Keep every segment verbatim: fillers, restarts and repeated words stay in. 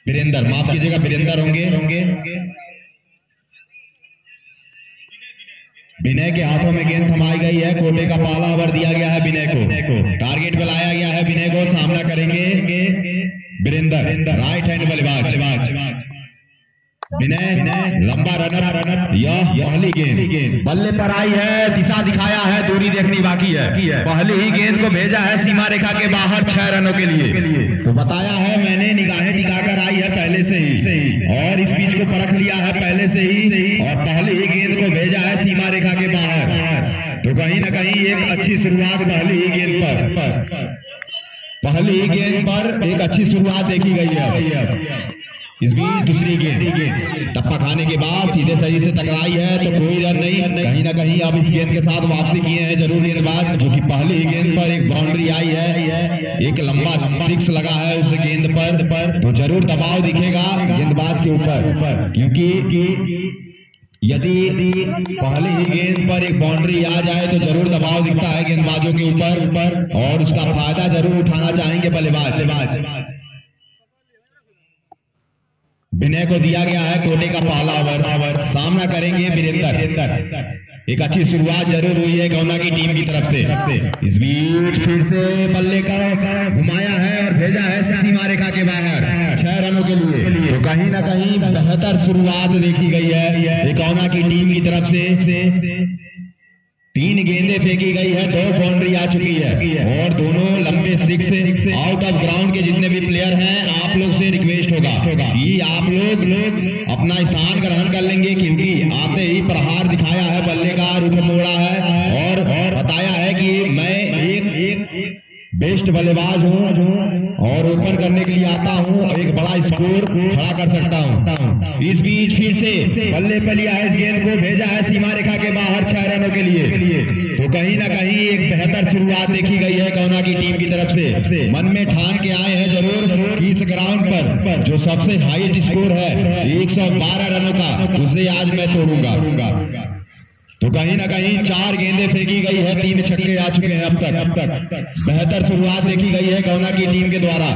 वीरेंद्र, माफ कीजिएगा, वीरेंद्र होंगे होंगे विनय के हाथों में गेंद थमाई गई है। कोटे का पहला ओवर दिया गया है विनय को, टारगेट पे लाया गया है विनय को। सामना करेंगे वीरेंद्र, राइट हैंड बल्लेबाज। विनय लंबा रनर रनर यह पहली गेंद बल्ले पर आई है, दिशा दिखाया है, दूरी देखनी बाकी है। पहली ही गेंद को भेजा है सीमा रेखा के बाहर छह रनों के लिए। तो बताया है मैंने, निगाहें टिकाकर आई है पहले से ही और इस पिच को परख लिया है पहले से ही और पहली ही गेंद को भेजा है सीमा रेखा के बाहर। तो कहीं ना कहीं एक अच्छी शुरुआत पहली ही गेंद पर पहली ही गेंद पर एक अच्छी शुरुआत देखी गई है। इस बीच दूसरी गेंद टप्पा खाने के बाद सीधे सही से टकराई है तो कोई रन नहीं। कहीं ना कहीं अब इस गेंद के साथ वापसी किए हैं जरूर गेंदबाज, जो कि पहली ही गेंद पर एक बाउंड्री आई है, एक लंबा सिक्स लगा है उस गेंद पर। तो जरूर दबाव दिखेगा गेंदबाज के ऊपर, क्योंकि यदि पहली ही गेंद पर एक बाउंड्री आ जाए तो जरूर दबाव दिखता है गेंदबाजों के ऊपर और उसका फायदा जरूर उठाना चाहेंगे बल्लेबाज। विनय को दिया गया है कोटे का पहला ओवर, सामना करेंगे वीरेंद्र। एक अच्छी शुरुआत जरूर हुई है गौना की टीम की तरफ से। इस बीच फिर से बल्ले का घुमाया है और भेजा है सीमा रेखा के बाहर छह रनों के लिए। तो कहीं ना कहीं बेहतर शुरुआत देखी गई है गौना की टीम की तरफ से। तीन गेंदें फेंकी गई है, दो बाउंड्री आ चुकी है और दोनों लंबे सिक्स आउट ऑफ ग्राउंड के जितने भी प्लेयर हैं आप लोग से रिक्वेस्ट होगा कि आप लोग अपना स्थान ग्रहण कर लेंगे, क्योंकि आते ही प्रहार दिखाया है, बल्ले का रुख मोड़ा है और बताया है कि मैं एक एक बेस्ट बल्लेबाज हूं और ओपन करने के लिए आता हूं, एक बड़ा स्कोर खड़ा कर सकता हूं। इस बीच फिर से बल्ले पर लिया है इस गेंद को, भेजा है सीमा रेखा के बाहर छह रनों के लिए। तो कहीं ना कहीं एक बेहतर शुरुआत देखी गई है गौना की टीम की तरफ से। मन में ठान के आए हैं जरूर कि इस ग्राउंड पर जो सबसे हाईएस्ट स्कोर है एक सौ बारह रनों का, उसे आज मैं तोड़ूंगा। तो कहीं ना कहीं चार गेंदें फेंकी गई है, तीन छक्के आ चुके हैं अब तक अब तक बेहतर शुरुआत देखी गई है गौना की टीम के द्वारा।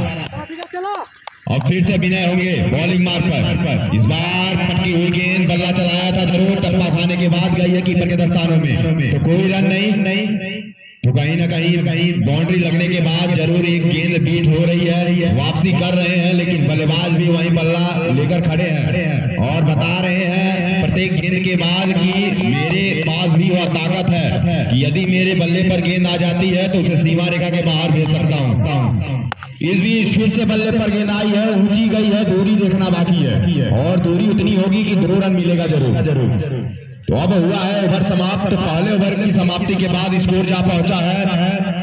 और फिर से विनय होंगे बॉलिंग मार्क पर। इस बार पटकी हुई गेंद, बल्ला चलाया था जरूर, टप्पा खाने के बाद गई है कीपर के दस्तानों में, तो कोई रन नहीं नहीं तो कहीं ना कहीं कहीं बाउंड्री लगने के बाद जरूर एक गेंद बीट हो रही है, वापसी कर रहे हैं, लेकिन बल्लेबाज भी वहीं बल्ला लेकर खड़े हैं और बता रहे हैं प्रत्येक गेंद के बाद कि मेरे पास भी वह ताकत है कि यदि मेरे बल्ले पर गेंद आ जाती है तो उसे सीमा रेखा के बाहर भेज सकता हूँ। इस बीच फिर से बल्ले पर गेंद आई है, ऊंची गई है, दूरी देखना बाकी है और दूरी उतनी होगी कि दो रन मिलेगा जरूर जरूर। तो अब हुआ है ओवर समाप्त। पहले ओवर की समाप्ति के बाद स्कोर जा पहुंचा है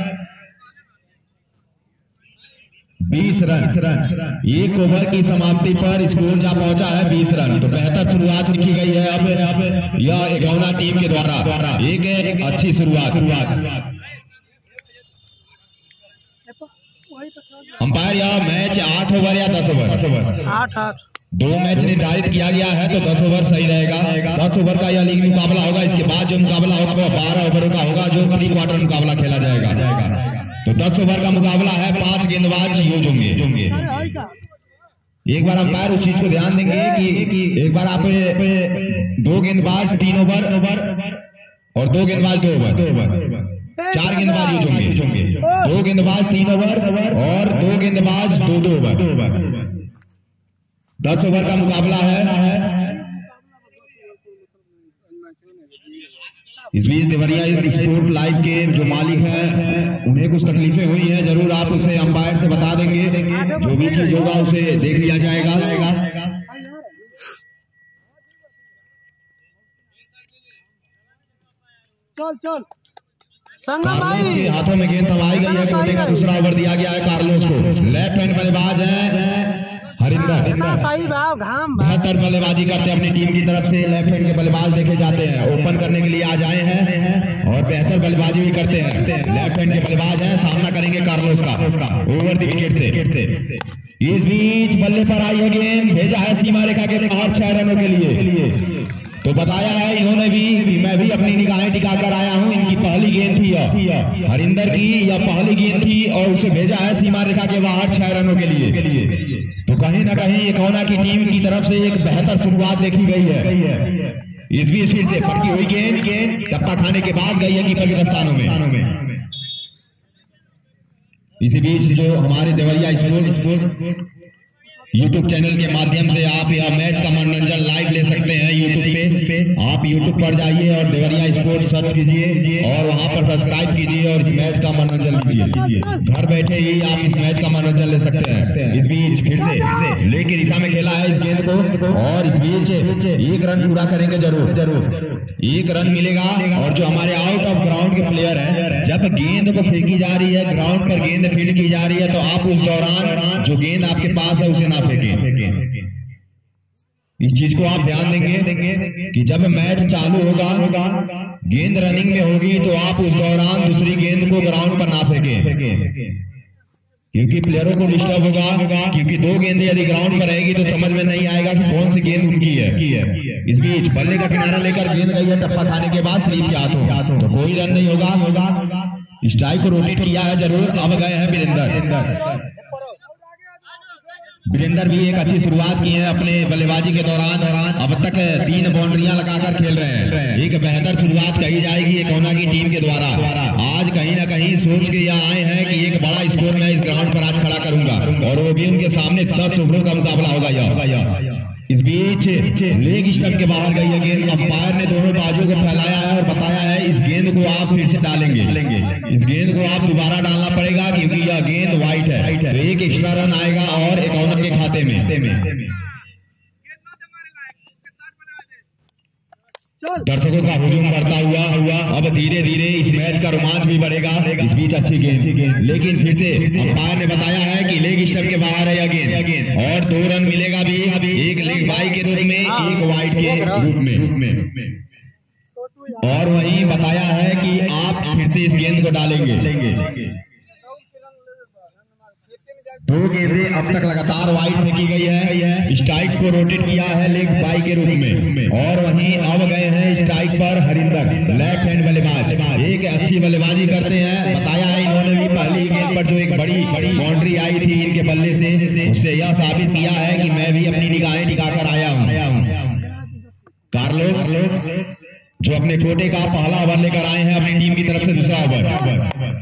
बीस रन। एक ओवर की समाप्ति पर स्कोर जा पहुंचा है बीस रन। तो बेहतर शुरुआत लिखी गई है अब यह गौना टीम के द्वारा, एक अच्छी शुरुआत। अंपायर यह मैच आठ ओवर या दस ओवर? आठ आठ दो मैच निर्धारित किया गया है तो दस ओवर सही रहेगा। दस ओवर का यह लीग मुकाबला होगा, इसके बाद जो मुकाबला होगा वह बारह ओवर का होगा, जो प्री क्वार्टर मुकाबला खेला जाएगा। तो दस ओवर का मुकाबला है, पांच गेंदबाज यूज होंगे। एक बार अंपायर उस चीज को ध्यान देंगे कि एक बार आप दो गेंदबाज तीन ओवर और दो गेंदबाज दो ओवर, चार गेंदबाज यूज होंगे। दो गेंदबाज तीन ओवर और दो गेंदबाज दो दो ओवर। दस ओवर का मुकाबला है। इस बीच देवरिया स्पोर्ट लाइव के जो मालिक हैं उन्हें कुछ तकलीफें हुई हैं, जरूर आप उसे अंपायर से बता देंगे, जो भी चीज होगा उसे देख लिया जाएगा। चल चल संगम भाई के हाथों में गेंद थमाई गई है, कोटे का दूसरा ओवर दिया गया है कार्लोस को। लेफ्ट हैंड बल्लेबाज है हरिंदर, बेहतर बल्लेबाजी करते हैं अपनी टीम की तरफ से। लेफ्ट हैंड के बल्लेबाज देखे जाते हैं, ओपन करने के लिए आ जाए हैं और बेहतर बल्लेबाजी भी करते हैं। लेफ्ट हैंड के बल्लेबाज हैं, सामना करेंगे कार्लोस का ओवर द विकेट से। इस बीच बल्ले पर आई है गेंद, भेजा है सीमा रेखा के बाहर छह रनों के लिए। तो बताया है इन्होंने भी कि मैं भी अपनी निगाहें टिकाकर आया हूं। इनकी पहली गेंद थी हरिंदर की, यह पहली गेंद थी और उसे भेजा है सीमा रेखा के बाहर छह रनों के लिए। तो कहीं ना कहीं एकौना की टीम की तरफ से एक बेहतर शुरुआत देखी गई है। इस बीच फिर से फटकी हुई गेंद गेंद टप्पा खाने के बाद गई है कीपर के दस्तानों में। इसी बीच जो हमारे देवरिया स्पोर्ट यूट्यूब चैनल के माध्यम से आप यह मैच का मनोरंजन लाइव ले सकते हैं। यूट्यूब पे आप यूट्यूब पर जाइए और देवरिया स्पोर्ट सर्च कीजिए और वहां पर सब्सक्राइब कीजिए और इस मैच का मनोरंजन लीजिए। घर बैठे ही आप इस मैच का मनोरंजन ले सकते हैं। इस बीच फिर से लेके दिशा में खेला है इस गेंद को और इस बीच एक रन पूरा करेंगे जरूर जरूर एक रन मिलेगा। और जो हमारे आउट ऑफ ग्राउंड के प्लेयर हैं, जब गेंद को फेंकी जा रही है, ग्राउंड पर गेंद फील्ड की जा रही है, तो आप उस दौरान जो गेंद आपके पास है उसे ना फेंकें। इस चीज को आप ध्यान देंगे कि जब मैच चालू होगा, गेंद रनिंग में होगी, तो आप उस दौरान दूसरी गेंद को ग्राउंड पर ना फेंकें, क्योंकि प्लेयरों को डिस्टर्ब होगा। क्योंकि दो गेंदें यदि ग्राउंड पर रहेगी तो समझ में नहीं आएगा कि कौन सी गेंद उनकी है। इस बीच बल्ले का किनारा लेकर गेंद गई है टप्पा खाने के बाद स्लीप के हाथों, तो कोई रन नहीं होगा। स्ट्राइक को रोटेट किया है जरूर। अब गए हैं वीरेंद्र वीरेंद्र भी एक अच्छी शुरुआत की है अपने बल्लेबाजी के दौरान। अब तक तीन बाउंड्रियां लगाकर खेल रहे हैं। एक बेहतर शुरुआत कही जाएगी एकौना की टीम के द्वारा। आज कहीं ना कहीं सोच के यह आए हैं कि एक बड़ा स्कोर मैं इस ग्राउंड पर आज खड़ा करूंगा और वो भी उनके सामने दस ओवरों का मुकाबला होगा यह। इस बीच लेग स्टंप के बाहर गई है गेंद। अंपायर ने दोनों बाजू को फैलाया है और बताया है इस गेंद को आप फिर से डालेंगे। इस गेंद को आप दोबारा डालना पड़ेगा क्योंकि यह गेंद व्हाइट है। तो एक एक्स्ट्रा रन आएगा और एकौना के खाते में। दर्शकों का हुजूम बढ़ता हुआ हुआ अब धीरे धीरे इस मैच का रोमांच भी बढ़ेगा। इस बीच अच्छी गेंद, लेकिन फिर से अंपायर ने बताया है कि लेग स्टंप के बाहर है यह गेंद और दो रन मिलेगा भी, एक लेग बाई के रूप में, एक वाइड के रूप में। और वहीं बताया है कि आप फिर से इस गेंद को डालेंगे। दो गेंदें अब तक लगातार वाइड फेंकी गई है। स्ट्राइक को रोटेट किया है लेग बाई के रूप में और वहीं अब गए हैं स्ट्राइक पर हरिंदर, लेफ्ट हैंड बल्लेबाज। एक अच्छी बल्लेबाजी करते हैं। बताया है इन्होंने भी पहली गेंद पर जो एक बड़ी बड़ी बाउंड्री आई थी इनके बल्ले से, उससे यह साबित किया है कि मैं भी अपनी निगाहें टिकाकर आया हूँ। कार्लोस जो अपने कोटे का पहला ओवर लेकर आए हैं अपनी टीम की तरफ से दूसरा ओवर।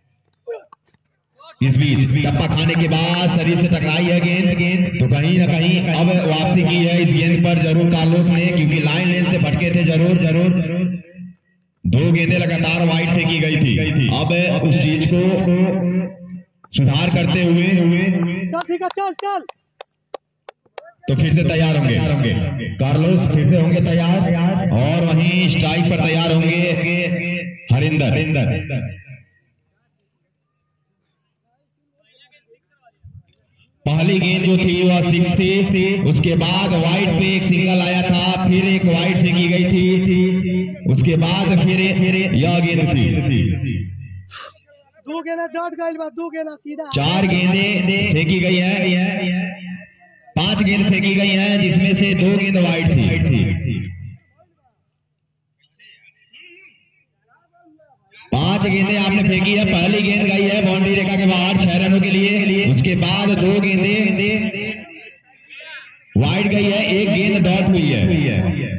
इस बीच टप्पा खाने के बाद शरीर से टकराई है गेंद गेंद तो कहीं ना कहीं अब वापसी की है इस गेंद पर जरूर कार्लोस ने, क्योंकि लाइन लेन से भटके थे जरूर जरूर दो गेंदें लगातार वाइड फेंकी गई थी। अब उस चीज को सुधार करते हुए चल चल तो फिर से तैयार होंगे कार्लोस, फिर से होंगे तैयार और वहीं स्ट्राइक पर तैयार होंगे हरिंदर। पहली गेंद जो थी वह सिक्स थी, उसके बाद वाइड पे एक सिंगल आया था, फिर एक वाइड फेंकी गई थी, उसके बाद फिर यह गेंद थी। दो गेंद डॉट गई, दो गेंद सीधा चार गेंदें फेंकी गई है, पांच गेंद फेंकी गई हैं जिसमें से दो गेंद वाइड थी। पांच गेंदें आपने फेंकी है। पहली गेंद गई है बाउंड्री रेखा के बाहर छह रनों के लिए, उसके बाद दो गेंदें वाइड गई है, एक गेंद डॉट हुई है।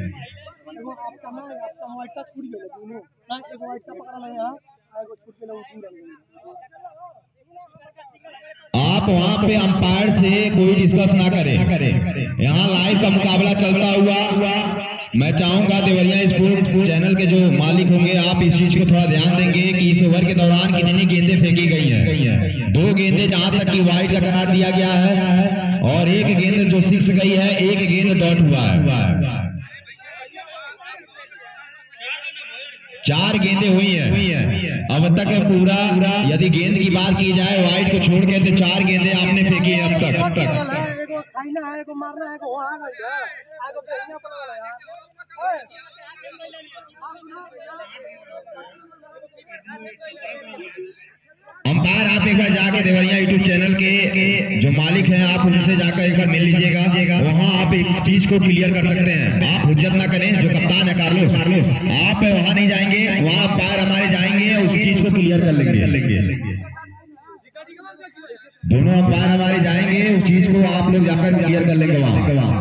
आप वहां पे अंपायर से कोई डिस्कस ना करें। यहाँ लाइव का मुकाबला चलता हुआ मैं चाहूंगा देवरिया स्पोर्ट चैनल के जो मालिक होंगे आप इस चीज को थोड़ा ध्यान देंगे कि इस ओवर के दौरान कितनी गेंदें फेंकी गई हैं। दो गेंदें जहां तक की वाइड का करार दिया गया है और एक गेंद जो सिक्स गई है, एक गेंद डॉट हुआ है। चार गेंदें हुई हैं अब तक पूरा। यदि गेंद की बात की जाए वाइड को छोड़ के तो चार गेंदें आपने फेंकी है अब तक अब तक अंपायर आप एक बार जाके देवरिया यूट्यूब चैनल के जो मालिक हैं आप उनसे जाकर एक बार मिल लीजिएगा, वहाँ आप इस चीज को क्लियर कर सकते हैं। आप हुज्जत ना करें, जो कप्तान है कार्लोस आप वहाँ नहीं जाएंगे, वहाँ अंपायर हमारे जाएंगे उस चीज को क्लियर कर लेंगे। दोनों अंपायर हमारे जाएंगे, उस चीज को आप लोग जाकर क्लियर कर लेंगे वहाँ।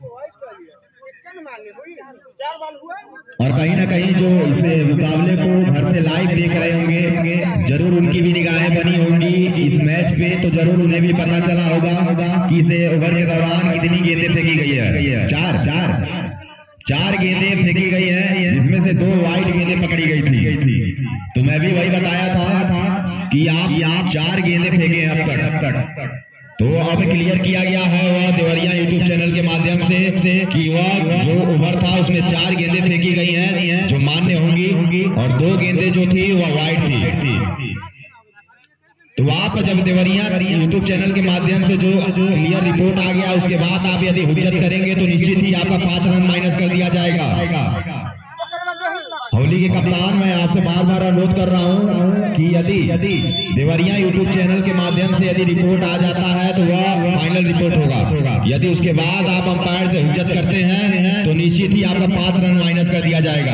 और कहीं ना कहीं जो इसे मुकाबले को घर से लाइव देख रहे होंगे, जरूर उनकी भी निगाहें बनी होंगी इस मैच पे, तो जरूर उन्हें भी पता चला होगा कि इसे ओवर के दौरान कितनी गेंदें फेंकी गई है। चार चार चार गेंदें फेंकी गई है, जिसमें से दो वाइड गेंदें पकड़ी गई थी। तो मैं भी वही बताया था कि आप चार गेंदें फेंके अब तक अब तक तो अब क्लियर किया गया है वह देवरिया यूट्यूब चैनल के माध्यम से कि वह जो ओवर था उसमें चार गेंदें फेंकी गई हैं जो मान्य होंगी, और दो गेंदें जो थी वह वाइड थी। तो आप जब देवरिया यूट्यूब चैनल के माध्यम से जो क्लियर रिपोर्ट आ गया, उसके बाद आप यदि हुज्जत करेंगे तो निश्चित ही आपका पांच रन माइनस कर दिया जाएगा। होली के कप्तान, मैं आपसे बार बार अनुरोध कर रहा हूं कि यदि यदि देवरिया यूट्यूब चैनल के माध्यम से यदि रिपोर्ट आ जाता है तो वह फाइनल रिपोर्ट होगा। यदि उसके बाद आप अंपायर से हुज्जत करते हैं तो निश्चित ही आपका पांच रन माइनस कर दिया जाएगा।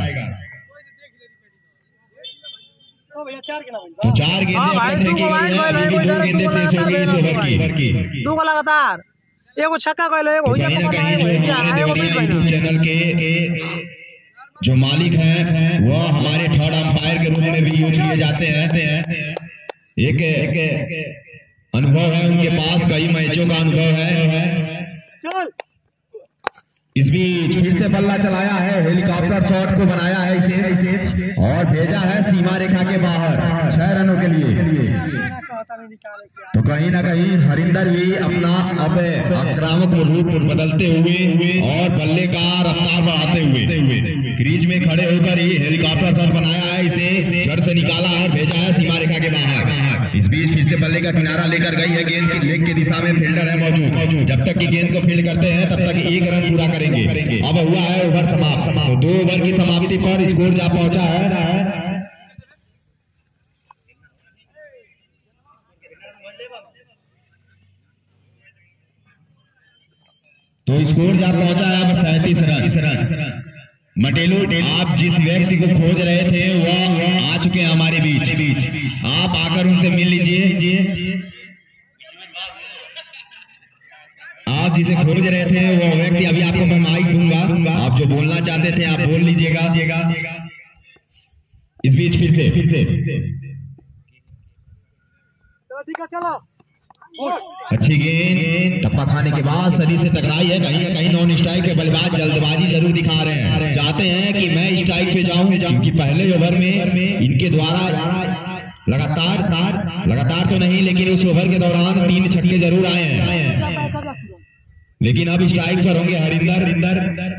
तो चार गेंदें दो गेंदें शेष होगी इस ओवर की, दो लगातार, एगो छक्का कहलो, एगो यूट्यूब चैनल के जो मालिक हैं वह हमारे थर्ड अंपायर के रूप में भी यूज किए जाते हैं। एक, एक अनुभव है उनके पास, कई मैचों का अनुभव है। इस बीच फिर से बल्ला चलाया है, हेलीकॉप्टर शॉट को बनाया है इसे और भेजा है सीमा रेखा के बाहर छह रनों के लिए। तो कहीं ना कहीं हरिंदर भी अपना अब आक्रामक रूप बदलते हुए और बल्ले का रफ्तार बढ़ाते हुए क्रीज में खड़े होकर ही हेलीकॉप्टर शॉट बनाया है, इसे जड़ से निकाला और भेजा है सीमा रेखा के बाहर। इस बीच फिर से बल्ले का किनारा लेकर गई है, गेंद की लेग की दिशा में फील्डर है मौजूद। जब तक की गेंद को फील्ड करते हैं तब तक एक रन पूरा करेंगे। अब हुआ है ओवर समाप्त, तो दो ओवर की समाप्ति पर स्कोर जा पहुंचा है। तो स्कोर जा पहुंचा है अब सैंतीस रन। मटेलू, आप जिस व्यक्ति को खोज रहे थे वह आ चुके हैं हमारे बीच, आप आकर उनसे मिल लीजिए। आप जिसे खोज रहे थे वो व्यक्ति, अभी आपको मैं माइक दूंगा, आप जो बोलना चाहते थे आप बोल लीजिएगा। इस बीच फिर से फिर से अच्छी गेंद टप्पा खाने के बाद शरीर से टकराई है, कहीं ना कहीं नॉन स्ट्राइक के बल्लेबाज जल्दबाजी जरूर दिखा रहे हैं, चाहते हैं कि मैं स्ट्राइक पे जाऊं, क्योंकि पहले ओवर में इनके द्वारा लगातार लगातार तो नहीं लेकिन उस ओवर के दौरान तीन छक्के जरूर आए हैं, लेकिन अब स्ट्राइक पर होंगे हरिंदर।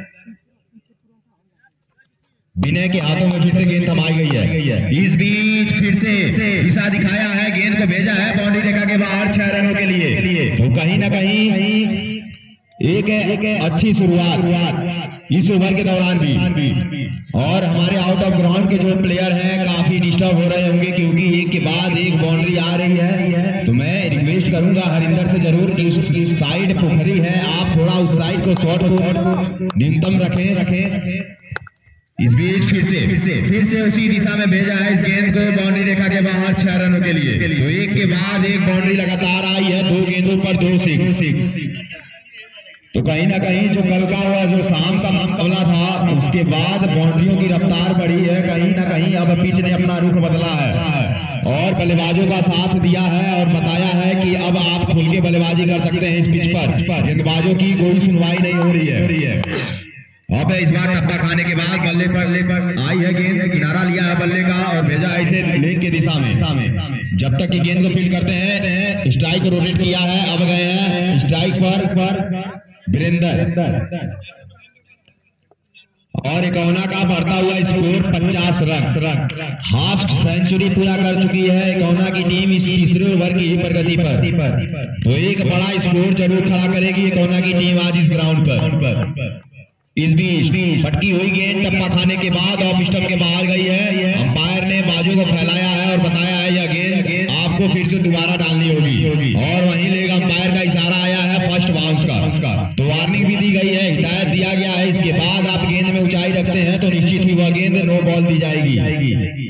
विनय के हाथों में फिर से गेंद थमाई गई है। इस बीच फिर से दिशा दिखाया है, गेंद को भेजा है बाउंड्री रेखा के बाहर छह रनों के लिए। तो कहीं ना कहीं एक, एक अच्छी शुरुआत इस ओवर के दौरान भी, और हमारे आउट ऑफ ग्राउंड के जो प्लेयर हैं काफी डिस्टर्ब हो रहे होंगे क्योंकि एक के बाद एक बाउंड्री आ रही है। तो मैं रिक्वेस्ट करूंगा हरिंदर से जरूर कि उस साइड पोखरी है, आप थोड़ा उस साइड को शॉट को न्यूनतम रखें रखें इस बीच फिर से फिर से फिर से उसी दिशा में भेजा है इस गेंद को बाउंड्री रेखा के बाहर छह रनों के लिए। तो एक के बाद एक बाउंड्री लगातार आई है, दो गेंदों पर दो सिक्स। तो कहीं ना कहीं जो कल का हुआ जो शाम का मुकाबला था उसके बाद बाउंड्रियों की रफ्तार बढ़ी है, कहीं ना कहीं अब पिच ने अपना रुख बदला है और बल्लेबाजों का साथ दिया है और बताया है कि अब आप खुल के बल्लेबाजी कर सकते हैं इस पिच पर, गेंदबाजों की कोई सुनवाई नहीं हो रही है। अब इस बार टप्पा खाने के बाद बल्ले पर बल्ले पर आई है गेंद, किनारा लिया है बल्ले का और भेजा इसे लेग की दिशा में। जब तक की गेंद को फील्ड करते हैं, स्ट्राइक को रोटेट किया है, अब गए हैं स्ट्राइक पर वीरेंद्र और इकौना का बढ़ता हुआ स्कोर पचास रन, हाफ सेंचुरी पूरा कर चुकी है इकौना की टीम इस तीसरे ओवर की प्रगति पर। तो एक बड़ा स्कोर जरूर खड़ा करेगी इकौना की टीम आज इस ग्राउंड पर। इस बीच फटकी हुई गेंद टप्पा खाने के बाद ऑफ स्टंप के बाहर गई है, अंपायर ने बाजू को फैलाया है और बताया है यह गेंद आपको फिर से दोबारा डालनी होगी। और वहीं लेग अंपायर का इशारा आया है फर्स्ट बाउंस का, तो वार्निंग भी दी गई है, हिदायत दिया गया है। इसके बाद आप गेंद में ऊंचाई रखते हैं तो निश्चित ही वह गेंद नो बॉल दी जाएगी।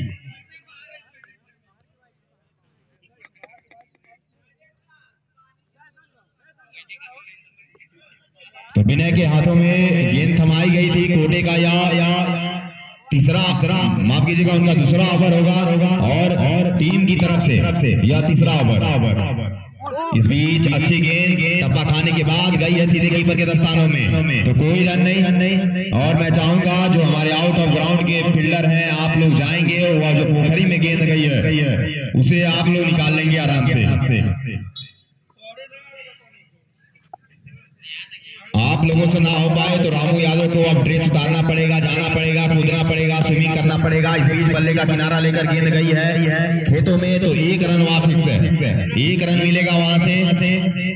तो विनय के हाथों में गेंद थमाई गई थी। कोटे का या, या तीसरा माफ कीजिएगा उनका दूसरा ओवर होगा और और टीम की तरफ से यह तीसरा ओवर। इस बीच अच्छी गेंद टप्पा खाने के बाद गई है सीधे कीपर के दस्तानों में, तो कोई रन नहीं रन नहीं और मैं चाहूंगा जो हमारे आउट ऑफ ग्राउंड के फील्डर हैं आप लोग जाएंगे और वह जो पोखरी में गेंद गई है उसे आप लोग निकाल लेंगे आराम से। आप लोगों से ना हो पाए तो रामू यादव को अब ड्रेस उतारना पड़ेगा, जाना पड़ेगा, कूदना पड़ेगा, स्विमिंग करना पड़ेगा। इस बीच बल्ले का किनारा लेकर गेंद गई है खेतों में, तो एक रन वहां फिक्स है, एक रन मिलेगा वहां से।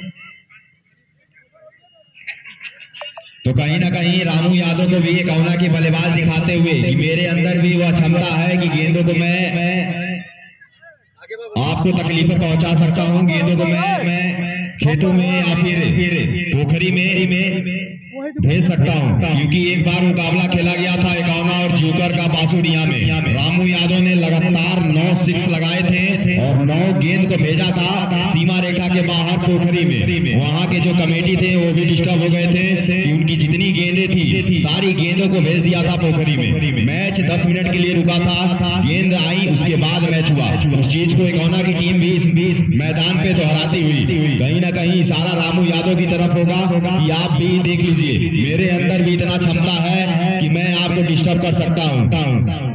तो कहीं ना कहीं रामू यादव को भी एक औना की बल्लेबाज दिखाते हुए कि मेरे अंदर भी वह क्षमता है कि गेंदों को मैं आपको तकलीफें पहुंचा सकता हूं, गेंदों को मैं खेतों में या फिर पोखरी में भेज सकता हूं। क्योंकि एक बार मुकाबला खेला गया था इक्यावन और जोकर का बासुड़िया में, रामू यादव ने लगातार नौ सिक्स लगाए थे और नौ गेंद को भेजा था सीमा रेखा के बाहर पोखरी में। वहां के जो कमेटी थे वो भी डिस्टर्ब हो गए थे कि उनकी जितनी गेंदें थी सारी गेंदों को भेज दिया था पोखरी में। मैच दस मिनट के लिए रुका था, गेंद आई उसके बाद मैच हुआ। उस चीज को इक्यावन की टीम भी इस मैदान पे दोहराती हुई कहीं ना कहीं इशारा रामू यादव की तरफ होगा कि आप भी देख लीजिए मेरे अंदर भी इतना क्षमता है कि मैं आपको डिस्टर्ब कर सकता हूं।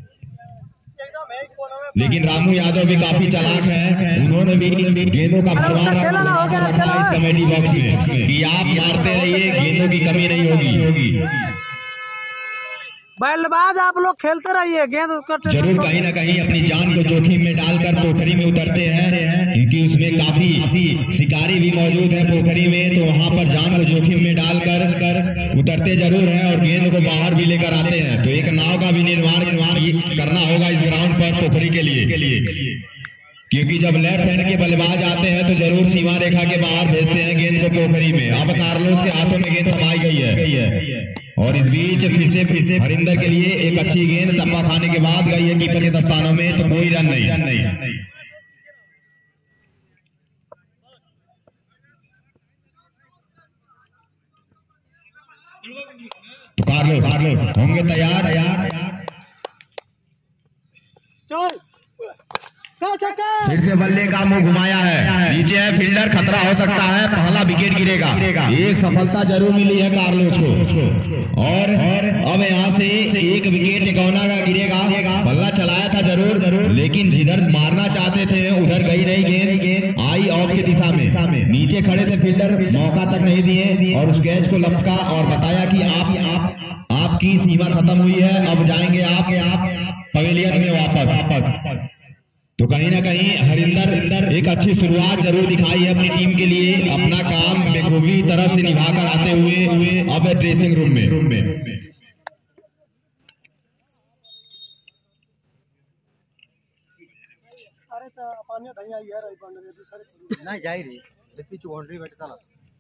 लेकिन रामू यादव भी काफी चालाक है, उन्होंने भी गेंदों का भरवान रखा कमेटी बॉक्स में कि आप मारते रहिए, गेंदों की कमी नहीं होगी। बल्लेबाज आप लोग खेलते रहिए, गेंद जरूर कहीं ना कहीं अपनी जान को जोखिम में डालकर पोखरी में उतरते हैं, क्योंकि उसमें काफी शिकारी भी मौजूद है पोखरी में, तो वहां पर जान को जोखिम में डालकर उतरते जरूर हैं और गेंद को बाहर भी लेकर आते हैं। तो एक नाव का भी निर्माण करना होगा इस ग्राउंड पर पोखरी के लिए, क्योंकि जब लेफ्ट हैंड के बल्लेबाज आते हैं तो जरूर सीमा रेखा के बाहर भेजते हैं गेंद को पोखरी में। अब कार्लोस के हाथों में गेंद थमाई गई है और इस बीच फिर से फिर से हरिंदर के लिए एक अच्छी गेंद टप्पा खाने के बाद गई है कीपर के दस्तानों में, तो कोई रन नहीं रन नहीं तो कार्लोस कार्लोस होंगे तैयार तैयार चल फिर से बल्ले का मुंह घुमाया है, नीचे है फील्डर, खतरा हो सकता है, पहला विकेट गिरेगा। एक सफलता जरूर मिली है कार्लोस को और अब यहाँ से एक विकेट इक्यावन का गिरेगा। बल्ला चलाया था जरूर जरूर लेकिन जिधर मारना चाहते थे उधर गई नहीं गेंद, आई ऑफ की दिशा में। नीचे खड़े थे फील्डर, मौका तक नहीं दिए और उस कैच को लपका और बताया कि आप आप आपकी सीमा खत्म हुई है, अब जाएंगे आप आप पवेलियन में वापस। तो कहीं ना कहीं हरिंदर एक अच्छी शुरुआत जरूर दिखाई है अपनी टीम के लिए, अपना काम बेखूबी तरह से निभाकर आते हुए अब ड्रेसिंग रूम में रूम में अरे तो पानी धैया यार आई बाउंड्री दूसरे नहीं जाई रे लेती चु बाउंड्री बैठ साला।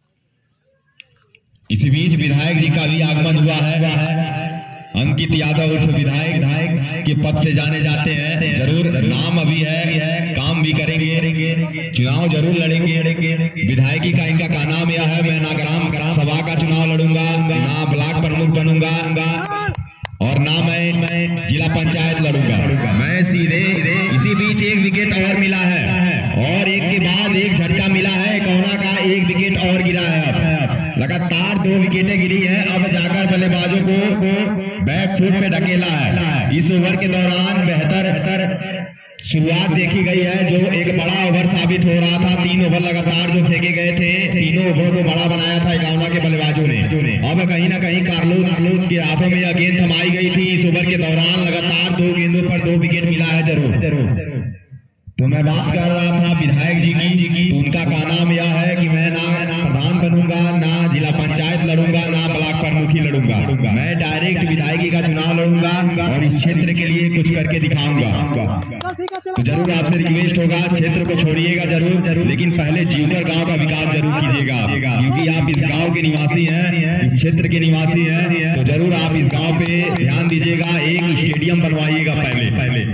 इसी बीच विधायक जी का भी आगमन हुआ है, अंकित यादव उर्फ विधायक के पद से जाने जाते हैं। जरूर नाम अभी है, काम भी करेंगे, चुनाव जरूर लड़ेंगे। विधायकी का इनका का नाम यह है, मैं ना ग्राम सभा का चुनाव लड़ूंगा, ना ब्लॉक प्रमुख बनूंगा और ना मैं जिला पंचायत लड़ूंगा, मैं सीधे। इसी बीच एक विकेट और मिला है और एक के बाद एक झटका मिला है, इक्यावन का एक विकेट और गिरा है। अब लगातार दो विकेटें गिरी है, अब जाकर बल्लेबाजों को बैक फुट पे ढकेला है। इस ओवर के दौरान बेहतर शुरुआत देखी गई है, जो एक बड़ा ओवर साबित हो रहा था। तीन ओवर लगातार जो फेंके गए थे, तीनों ओवर को बड़ा बनाया था इक्यावन के बल्लेबाजों ने। अब कहीं ना कहीं कार्लोस के हाथों में यह गेंद थमाई गई थी। इस ओवर के दौरान लगातार दो गेंदों पर दो विकेट मिला है जरूर जरूर तो मैं बात कर रहा था विधायक जी की, तो उनका का नाम यह है कि मैं ना प्रधान बनूंगा, ना जिला पंचायत लड़ूंगा, ना ब्लॉक प्रमुखी लड़ूंगा, मैं डायरेक्ट विधायकी का चुनाव लड़ूंगा और इस क्षेत्र के लिए कुछ करके दिखाऊंगा। तो जरूर आपसे रिक्वेस्ट होगा, क्षेत्र को छोड़िएगा जरूर जरूर, लेकिन पहले जीवकर गांव का विकास जरूर कीजिएगा, क्योंकि आप इस गांव के निवासी हैं, इस क्षेत्र के निवासी हैं, तो जरूर आप इस गांव पे ध्यान दीजिएगा। एक स्टेडियम बनवाइएगा पहले पहले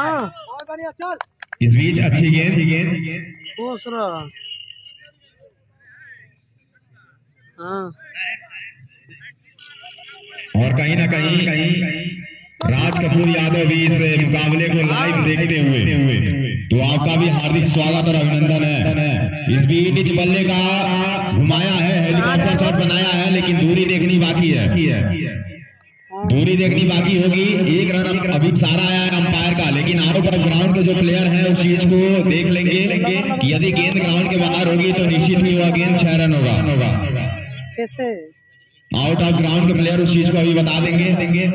इस बीच। अच्छी गेंद गेंद और कहीं ना कहीं राज कपूर यादव भी इस मुकाबले को लाइव देखते हुए, तो आपका भी हार्दिक स्वागत और अभिनंदन है। इस बीच इस बल्ले का घुमाया है, हेलीकॉप्टर शॉट बनाया है, लेकिन दूरी देखनी बाकी है, दूरी देखनी बाकी होगी। एक रन अभी सारा आया है अंपायर का, लेकिन आरोप पर ग्राउंड के जो प्लेयर हैं उस चीज को देख लेंगे कि यदि गेंद ग्राउंड के बाहर होगी तो निश्चित ही वह गेंद छह रन होगा। कैसे आउट ऑफ ग्राउंड के प्लेयर उस चीज को अभी बता देंगे।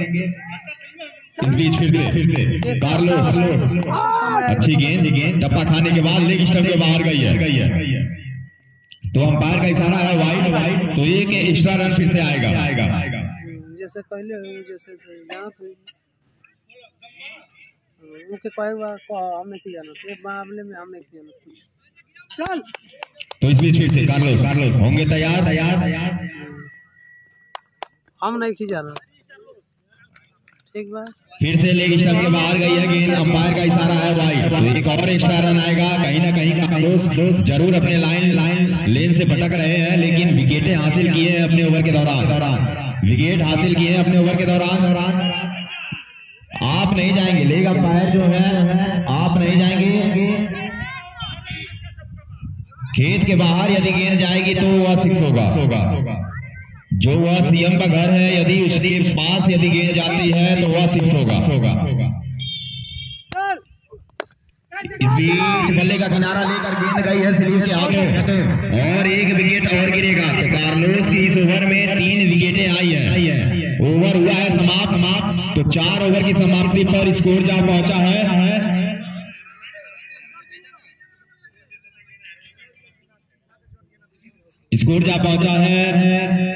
इस बीच फिर से कार्लोस, अच्छी गेंद गेंद टप्पा खाने के बाद लेग स्टंप के बाहर गई है, तो अंपायर का इशारा है वाइड वाइड, तो एक एक्स्ट्रा रन फिर से आएगा आएगा जैसे पहले जैसे जाना था मुझे कोई बात को हमने किया ना, ये मामले में हमने किया ना कुछ। चल तो इस बीच फिर से कार्लोस कार्लोस होंगे तैयार तैयार तैयार हम नहीं खिंचाना, ठीक बात। फिर से लेग स्टंप के बाहर गई है गेंद, अंपायर का इशारा है वाइड, तो एक और एक्स्ट्रा रन आएगा। कहीं ना कहीं कार्लोस जरूर अपने लाइन लाइन लेन से भटक रहे हैं, लेकिन विकेटें हासिल किए हैं अपने ओवर के दौरान, विकेट हासिल किए हैं अपने ओवर के दौरान। आप नहीं जाएंगे, लेग अंपायर जो है आप नहीं जाएंगे खेत के बाहर, यदि गेंद जाएगी तो वह सिक्स होगा। जो वह सीएम का घर है, यदि उसके पास यदि गेंद जाती है तो वह सिक्स होगा। इस बीच बल्ले का किनारा लेकर गेंद गई है स्लीव के हाथों और एक विकेट और गिरेगा। तो कार्लोस की इस ओवर में तीन विकेटें आई है, ओवर हुआ है समाप्त समाप्त तो चार ओवर की समाप्ति पर स्कोर जा पहुंचा है स्कोर जा पहुंचा है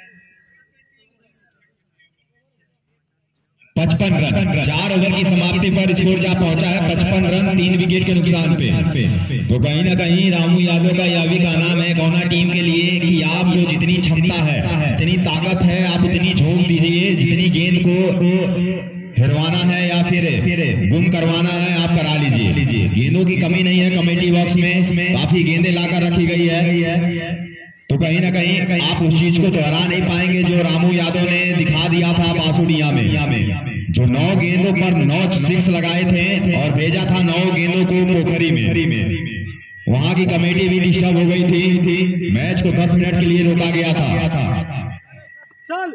पचपन रन। चार ओवर की समाप्ति पर स्कोर जा पहुंचा है पचपन रन, तीन विकेट के नुकसान पे। तो कहीं ना कहीं रामू यादव का यह भी कहना है गौना टीम के लिए कि आप जो जितनी क्षमता है, जितनी ताकत है, आप उतनी झोंक दीजिए, जितनी गेंद को हिरवाना है या फिर गुम करवाना है आप करा लीजिए। गेंदों की कमी नहीं है कमेटी बॉक्स में, काफी गेंदें लाकर रखी गई है। तो कहीं ना कहीं आप उस चीज को दोहरा नहीं पाएंगे जो रामू यादव ने दिखा दिया था बासुड़िया में, जो नौ गेंदों पर नौ सिक्स लगाए थे और भेजा था नौ गेंदों को पोखरी में। वहां की कमेटी भी डिस्टर्ब हो गई थी, मैच को दस मिनट के लिए रोका गया था। चल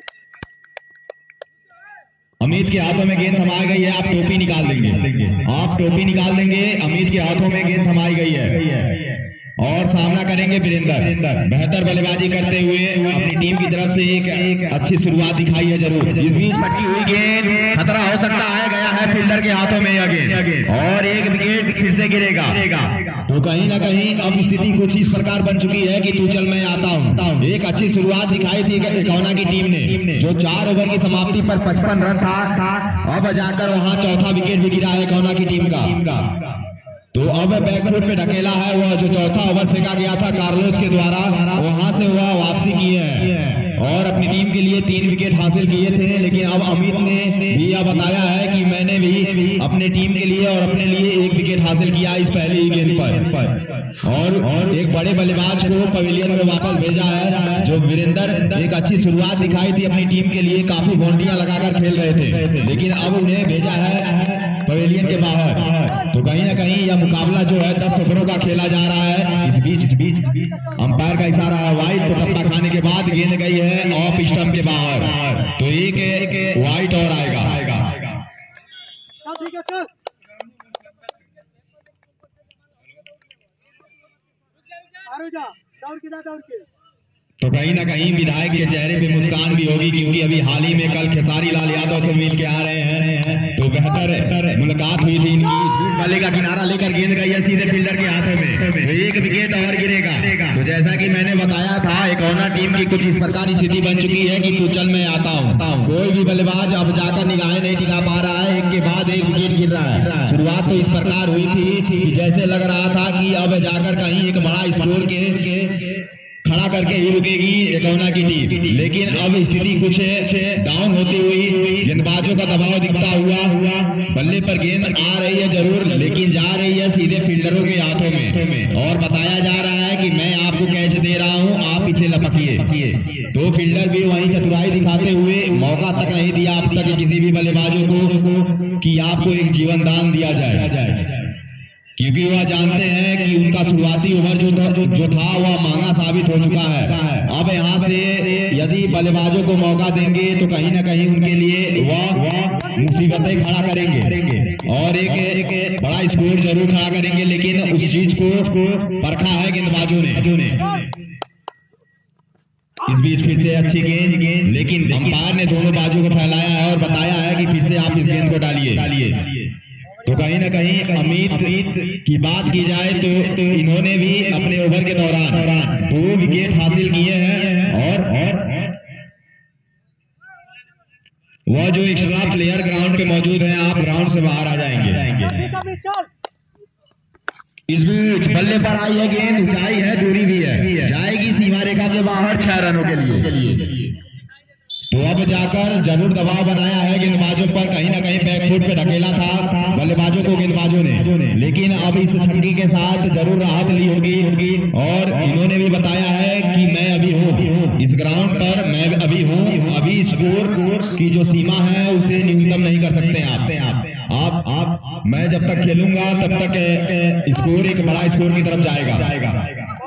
अमित के हाथों में गेंद थमाई गई है, आप टोपी निकाल देंगे, आप टोपी निकाल देंगे। अमित के हाथों में गेंद थमाई गई है और सामना करेंगे वीरेंद्र। बेहतर बल्लेबाजी करते हुए अपनी टीम की तरफ से एक, एक अच्छी शुरुआत दिखाई है जरूर। इस बीच फटी हुई गेंद, खतरा हो सकता है, गया है फील्डर के हाथों में यह गेंद और एक विकेट फिर से गिरेगा। तो कहीं ना कहीं अब स्थिति कुछ इस प्रकार बन चुकी है कि तू चल मैं आता हूँ। एक अच्छी शुरुआत दिखाई थी एकौना की टीम ने, जो चार ओवर की समाप्ति पर पचपन रन था, अब जाकर वहाँ चौथा विकेट भी गिरा है एकौना की टीम का। तो अब बैकफुट पे ढकेला है, वह जो चौथा ओवर फेंका गया था कार्लोस के द्वारा, वहां से वह वापसी की है और अपनी टीम के लिए तीन विकेट हासिल किए थे। लेकिन अब अमित ने भी यह बताया है कि मैंने भी अपने टीम के लिए और अपने लिए एक विकेट हासिल किया इस पहली ही गेंद पर और, और एक बड़े बल्लेबाज को पवेलियन में वापस भेजा है। जो वीरेंद्र एक अच्छी शुरुआत दिखाई थी अपनी टीम के लिए, काफी बाउंड्रियां लगाकर खेल रहे थे, लेकिन अब उन्हें भेजा है पवेलियन के बाहर। तो कहीं ना कहीं यह मुकाबला जो है दस ओवरों का खेला जा रहा है। इस बीच इस बीच अंपायर का इशारा है वाइड, तो टप्पा खाने के बाद गेंद गई है ऑफ स्टंप के बाहर, तो एक, एक वाइड और आएगा। ठीक है चल जा दौड़ के दौड़ के। तो कहीं ना कहीं विधायक के चेहरे पे मुस्कान भी होगी, क्योंकि अभी हाल ही में कल खेसारी लाल यादव से मिल के आ रहे हैं, तो बेहतर मुलाकात हुई थी इनकी। बल्ले का किनारा लेकर गेंद गई है सीधे फील्डर के हाथों में, तो एक विकेट और गिरेगा। तो जैसा कि मैंने बताया था, एकौना टीम की कुछ इस प्रकार स्थिति बन चुकी है कि तू चल मैं आता हूँ। कोई भी बल्लेबाज अब जाकर निगाहें नहीं टिका पा रहा है, एक के बाद एक विकेट गिर रहा है। शुरुआत तो इस प्रकार हुई थी कि जैसे लग रहा था कि अब जाकर कहीं एक बड़ा स्कोर के खड़ा करके ही रुकेगी एकौना की टीम, लेकिन अब स्थिति कुछ डाउन होती हुई गेंदबाजों का दबाव दिखता हुआ बल्ले पर गेंद आ रही है जरूर, लेकिन जा रही है सीधे फील्डरों के हाथों में और बताया जा रहा है कि मैं आपको कैच दे रहा हूं, आप इसे लपकिए। दो फील्डर भी वहीं चतुराई दिखाते हुए मौका तक नहीं दिया अब तक किसी भी बल्लेबाजों को कि आपको एक जीवन दान दिया जाए, क्योंकि वह जानते हैं कि उनका शुरुआती ओवर जो था जो था वह महंगा साबित हो चुका है। अब यहाँ से यदि बल्लेबाजों को मौका देंगे तो कहीं ना कहीं उनके लिए वह मुसीबतें खड़ा करेंगे और एक, एक बड़ा स्कोर जरूर खड़ा करेंगे, लेकिन उस चीज को परखा है गेंदबाजों ने। इस बीच फिर से अच्छी गेंद गेंद लेकिन अंपायर ने दोनों बाजू को फैलाया है और बताया है कि फिर से आप इस गेंद को डालिए। तो कहीं ना कहीं अमित की बात की जाए तो, तो इन्होंने भी अपने ओवर के दौरान दो विकेट हासिल किए हैं और, और वह जो एक्स्ट्रा प्लेयर ग्राउंड पे मौजूद हैं, आप ग्राउंड से बाहर आ जाएंगे। इस बीच बल्ले पर आई है गेंद, ऊंचाई है, दूरी भी है, जाएगी सीमा रेखा के बाहर छह रनों के लिए। तो अब जाकर जरूर दबाव बनाया है गेंदबाजों पर, कहीं ना कहीं बैकफुट पे ढकेला था बल्लेबाजों को गेंदबाजों ने, लेकिन अब इस छक्के के साथ जरूर राहत ली होगी और इन्होंने भी बताया है कि मैं अभी हूँ इस ग्राउंड पर, मैं अभी हूँ, अभी स्कोर की जो सीमा है उसे न्यूनतम नहीं कर सकते आप आप आप मैं जब तक खेलूंगा तब तक स्कोर एक बड़ा स्कोर की तरफ जाएगा।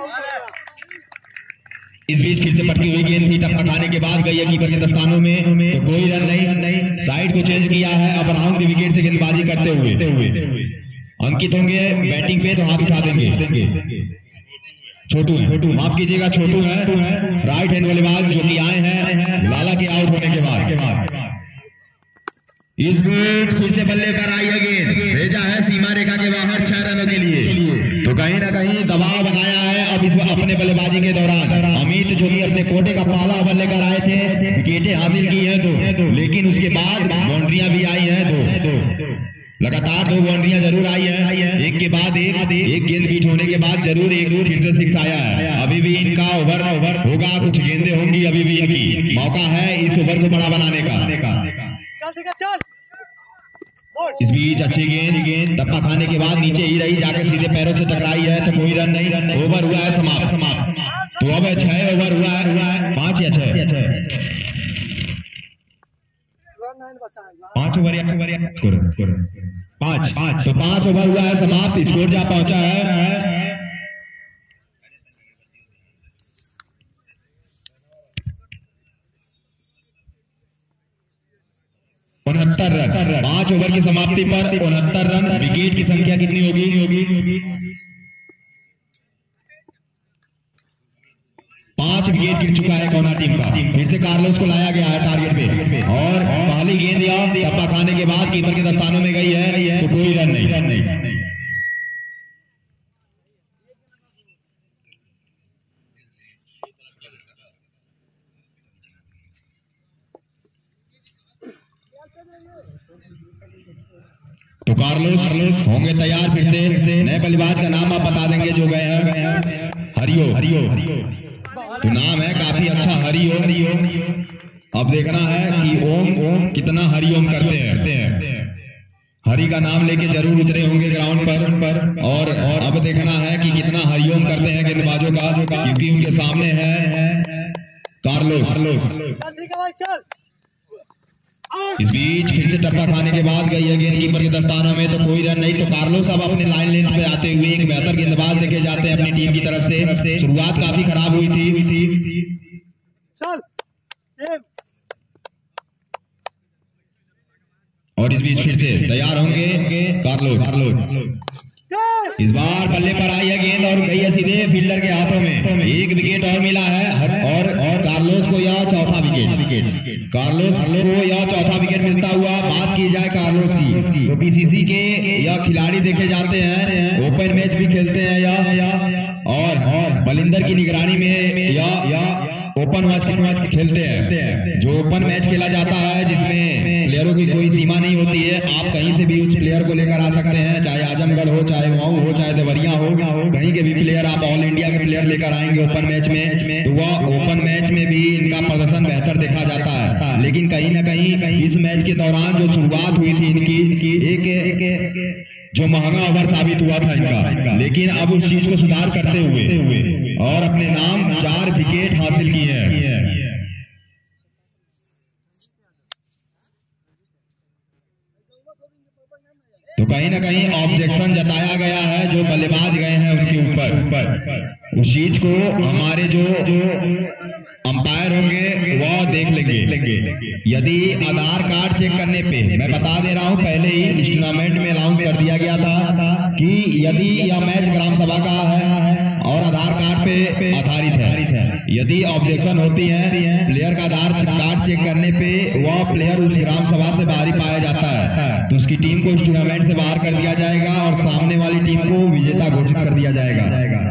इस बीच फिर से पटकी हुई गेंद थी, टप्पा खाने के बाद गई है कीपर के दस्तानों में, तो कोई रन नहीं, साइड को चेंज किया है। अब राउंड की विकेट से गेंदबाजी करते हुए अंकित होंगे बैटिंग पे, तो हाथ उठा देंगे। छोटू है, छोटू माफ कीजिएगा, छोटू है राइट हैंड बल्लेबाज जो कि आए हैं लाला के आउट होने के बाद। इस बीच फिर से बल्ले पर आई है गेंद, भेजा है सीमा रेखा के बाहर छह रनों के लिए। तो कहीं ना कहीं दबाव बनाया है अब इस अपने बल्लेबाजी के दौरान। अमित जो कि अपने कोटे का पहला ओवर लेकर आए थे, विकेटें हासिल की हैं दो, लेकिन उसके बाद बाउंड्रियां भी आई हैं दो, लगातार दो बाउंड्रियां जरूर आई है, एक के बाद एक एक गेंद बीट होने के बाद जरूर एक फिर से सिक्स आया है। अभी भी इनका ओवर ओवर होगा, कुछ गेंदें होंगी अभी भी, इनकी मौका है इस ओवर को बड़ा बनाने का। इस बीच अच्छी गेंद गेंद टप्पा खाने के बाद नीचे ही रही, जाकर सीधे पैरों से टकराई है, तो कोई रन नहीं, ओवर हुआ है समाप्त समाप्त। तो अब छह ओवर हुआ है, हुआ है पांच या छह पांच ओवर या पांच पांच तो पांच ओवर हुआ है समाप्त, स्कोर जा पहुंचा है उनहत्तर रन। पांच ओवर की समाप्ति पर उनहत्तर रन। विकेट की संख्या कितनी होगी होगी पांच विकेट गिर चुका है कौना टीम का। फिर से कार्लोस को लाया गया है टारगेट पे और पहली गेंद या टप्पा खाने के बाद कीपर के दस्तानों में गई है, तो कोई रन नहीं रन नहीं तो कार्लोस होंगे तैयार फिर से। नए बल्लेबाज का नाम आप बता देंगे जो गए हैं, हरियो हरियो तो नाम है काफी अच्छा, हरियो हरियो। अब देखना है कि ओम ओम कितना हरिओम करते हैं। हरि का नाम लेके जरूर उतरे होंगे ग्राउंड पर और अब देखना है कि कितना हरिओम करते हैं गेंदबाजों का, क्योंकि उनके सामने है कार्लोस। इस बीच फिर से टप्पा खाने के बाद गई है गेंद कीपर के दस्तानों में, तो कोई रन नहीं। तो कार्लोस अब अपने लाइन लेंथ पे आते हुए एक बेहतर गेंदबाज देखे जाते हैं अपनी टीम की तरफ से। शुरुआत काफी खराब हुई थी चल और इस बीच फिर से तैयार होंगे कार्लोस कार्लोस इस बार बल्ले पर आई है गेंद और गई है सीधे फील्डर के हाथों में। एक विकेट और मिला है और और कार्लोस को यह चौथा विकेट कार्लोस को यह चौथा विकेट मिलता हुआ। बात की जाए कार्लोस की तो बीसीसी के यह खिलाड़ी देखे जाते हैं, ओपन मैच भी खेलते हैं या और बलिंदर की निगरानी में या या ओपन मैच मैच खेलते हैं। जो ओपन मैच खेला जाता है जिसमें प्लेयरों की कोई सीमा नहीं होती है, आप कहीं से भी उस प्लेयर को लेकर आ सकते हैं, चाहे आजमगढ़ हो, चाहे मऊ हो, चाहे देवरिया हो, कहीं के भी प्लेयर आप ऑल इंडिया के प्लेयर लेकर आएंगे ओपन मैच में, तो वह ओपन मैच में भी इनका प्रदर्शन बेहतर देखा जाता है। लेकिन कहीं ना कहीं इस मैच के दौरान जो शुरुआत हुई थी इनकी, एक जो महंगा ओवर साबित हुआ था इनका, लेकिन अब उस चीज को सुधार करते हुए और अपने नाम चार विकेट हासिल किए हैं। तो कहीं ना कहीं ऑब्जेक्शन जताया गया है जो बल्लेबाज गए हैं उनके ऊपर। उस चीज को हमारे जो अंपायर होंगे वह देख लेंगे। यदि आधार कार्ड चेक करने पे, मैं बता दे रहा हूं, पहले ही इस टूर्नामेंट में अनाउंस कर दिया गया था कि यदि यह मैच ग्राम सभा का है और आधार कार्ड पे आधारित है, यदि ऑब्जेक्शन होती है प्लेयर का आधार कार्ड चेक करने पे, वह प्लेयर उस ग्राम सभा से बाहर ही पाया जाता है, तो उसकी टीम को इस टूर्नामेंट से बाहर कर दिया जाएगा और सामने वाली टीम को विजेता घोषित कर दिया जाएगा।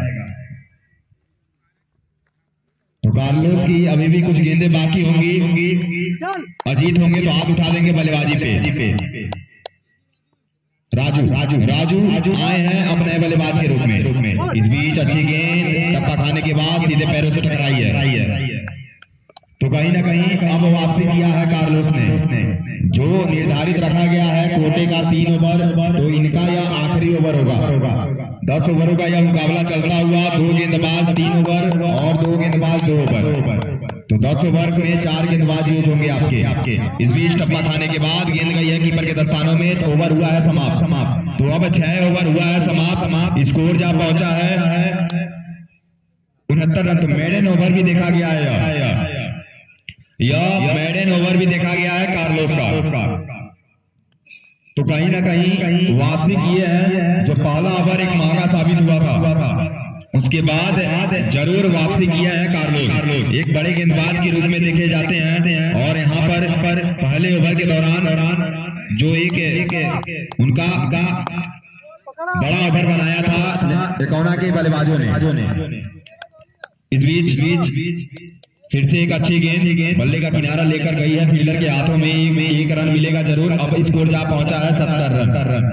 तो कार्लोस की अभी भी कुछ गेंदें बाकी होंगी, अजीत होंगे तो हाथ उठा देंगे बल्लेबाजी पे। राजू राजू राजू आए हैं अब नए बल्लेबाज के रूप में। इस बीच अच्छी गेंद टप्पा खाने के बाद सीधे पैरों से टकराई है, तो कहीं ना कहीं अब वापसी किया है कार्लोस ने। जो निर्धारित रखा गया है कोटे का तीन ओवर, तो इनका यह आखिरी ओवर होगा। दस ओवरों का यह मुकाबला चलता हुआ, दो गेंदबाज तीन ओवर और दो गेंदबाज दो ओवर, तो दस ओवर में चार गेंदबाज यूज होंगे आपके आपके इस बीच टप्पा खाने के बाद गेंद गई है कीपर के दस्तानों में, तो ओवर हुआ है समाप्त समाप्त तो अब छह ओवर हुआ है समाप्त समाप्त स्कोर जा पहुंचा है उनहत्तर रन। तो मेडन ओवर भी देखा गया है, यह मेडन ओवर भी देखा गया है कार्लोस का। तो कहीं ना कहीं वापसी किए हैं। जो पहला ओवर एक महंगा साबित हुआ था, उसके बाद जरूर वापसी किया है कार्लोस। एक बड़े गेंदबाज के रूप में देखे जाते हैं और यहाँ पर, पर पहले ओवर के दौरान जो एक, एक उनका बड़ा ओवर बनाया था एकौना के बल्लेबाजों ने। इस बीच बीच फिर से एक अच्छी गेंद बल्ले का किनारा लेकर गई है, फील्डर के हाथों में एक रन मिलेगा जरूर। अब स्कोर जा पहुंचा है सत्तर रन।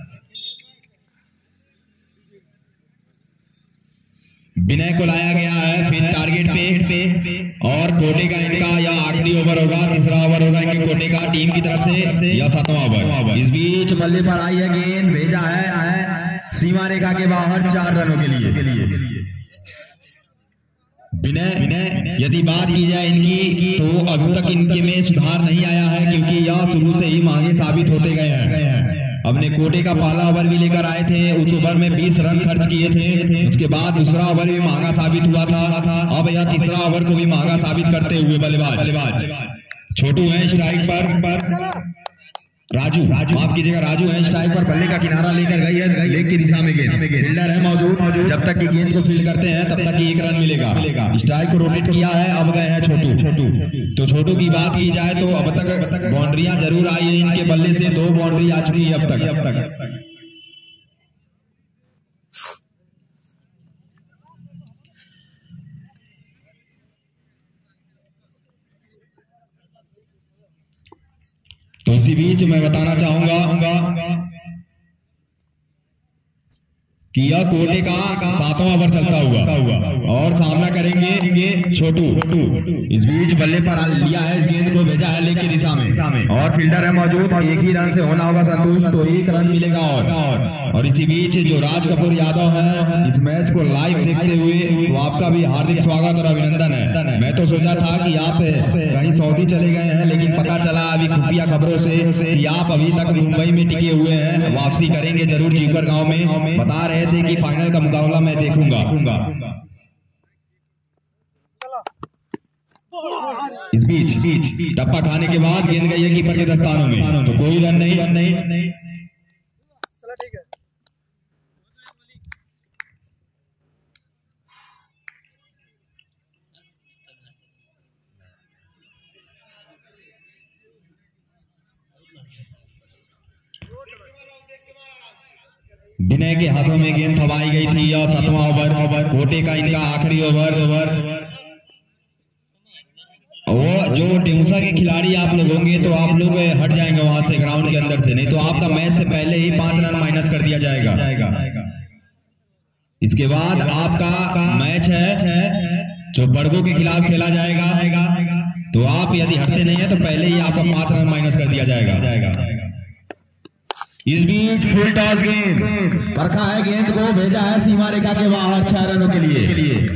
विनय को लाया गया है फिर टारगेट पे और कोटे का इनका यह आखिरी ओवर होगा, तीसरा ओवर होगा इनके कोटे का टीम की तरफ से, यह सातवां ओवर। इस बीच बल्ले पर आई है गेंद, भेजा है सीमा रेखा के बाहर चार रनों के लिए। विनय यदि बात की जाए इनकी, तो अभी तक इनके में सुधार नहीं आया है क्योंकि यह शुरू से ही महंगे साबित होते गए हैं। अपने कोटे का पहला ओवर भी लेकर आए थे, उस ओवर में बीस रन खर्च किए थे, उसके बाद दूसरा ओवर भी महंगा साबित हुआ था, अब यह तीसरा ओवर को भी महंगा साबित करते हुए बल्लेबाज छोटू है स्ट्राइक पर, राजू माफ कीजिएगा राजू है स्ट्राइक पर, बल्ले का किनारा लेकर गई है लेग की दिशा में गेंद, फील्डर है मौजूद, जब तक की गेंद को फील्ड करते हैं तब तक एक रन मिलेगा। स्ट्राइक को रोटेट किया है, अब गए हैं छोटू छोटू तो छोटू की बात की जाए तो अब तक बाउंड्रियां जरूर आई है इनके बल्ले से, दो बाउंड्री आ चुकी है अब तक अब तक तो इसी बीच मैं बताना चाहूंगा कि यह कोटे का सातवां ओवर चलता हुआ और सामना करेंगे छोटू। इस बीच बल्ले पर लिया है इस गेंद को, भेजा है लेग की दिशा में और फील्डर है मौजूद, एक ही रन से होना होगा संतुष्ट, तो एक रन मिलेगा। और और इसी बीच जो राज कपूर यादव है इस मैच को लाइव देखते हुए, तो आपका भी हार्दिक स्वागत और अभिनंदन है। मैं तो सोचा था कि आप कहीं सऊदी चले गए हैं, लेकिन पता चला अभी खुफिया खबरों से कि आप अभी तक मुंबई में टिके हुए हैं, वापसी करेंगे जरूर जीकर गाँव में। बता रहे थे कि फाइनल का मुकाबला मैं देखूंगा। इस बीच टप्पा खाने के बाद गेंद गई है कीपर के दस्तानों में, तो कोई रन नहीं रन नहीं विनय के हाथों में गेंद थमाई गई थी और सातवां ओवर कोटे का इनका आखिरी ओवर। वो जो टिमसा के खिलाड़ी आप लोग होंगे तो आप लोग हट जाएंगे वहां से ग्राउंड के अंदर से, नहीं तो आपका मैच से पहले ही पांच रन माइनस कर दिया जाएगा। इसके बाद आपका मैच है जो बड़गों के खिलाफ खेला जाएगा, तो आप यदि हटते नहीं है तो पहले ही आपका पांच रन माइनस कर दिया जाएगा। इस बीच फुल टॉस गेंद परखा है, गेंद को भेजा है सीमा रेखा के बाहर छह रनों के लिए।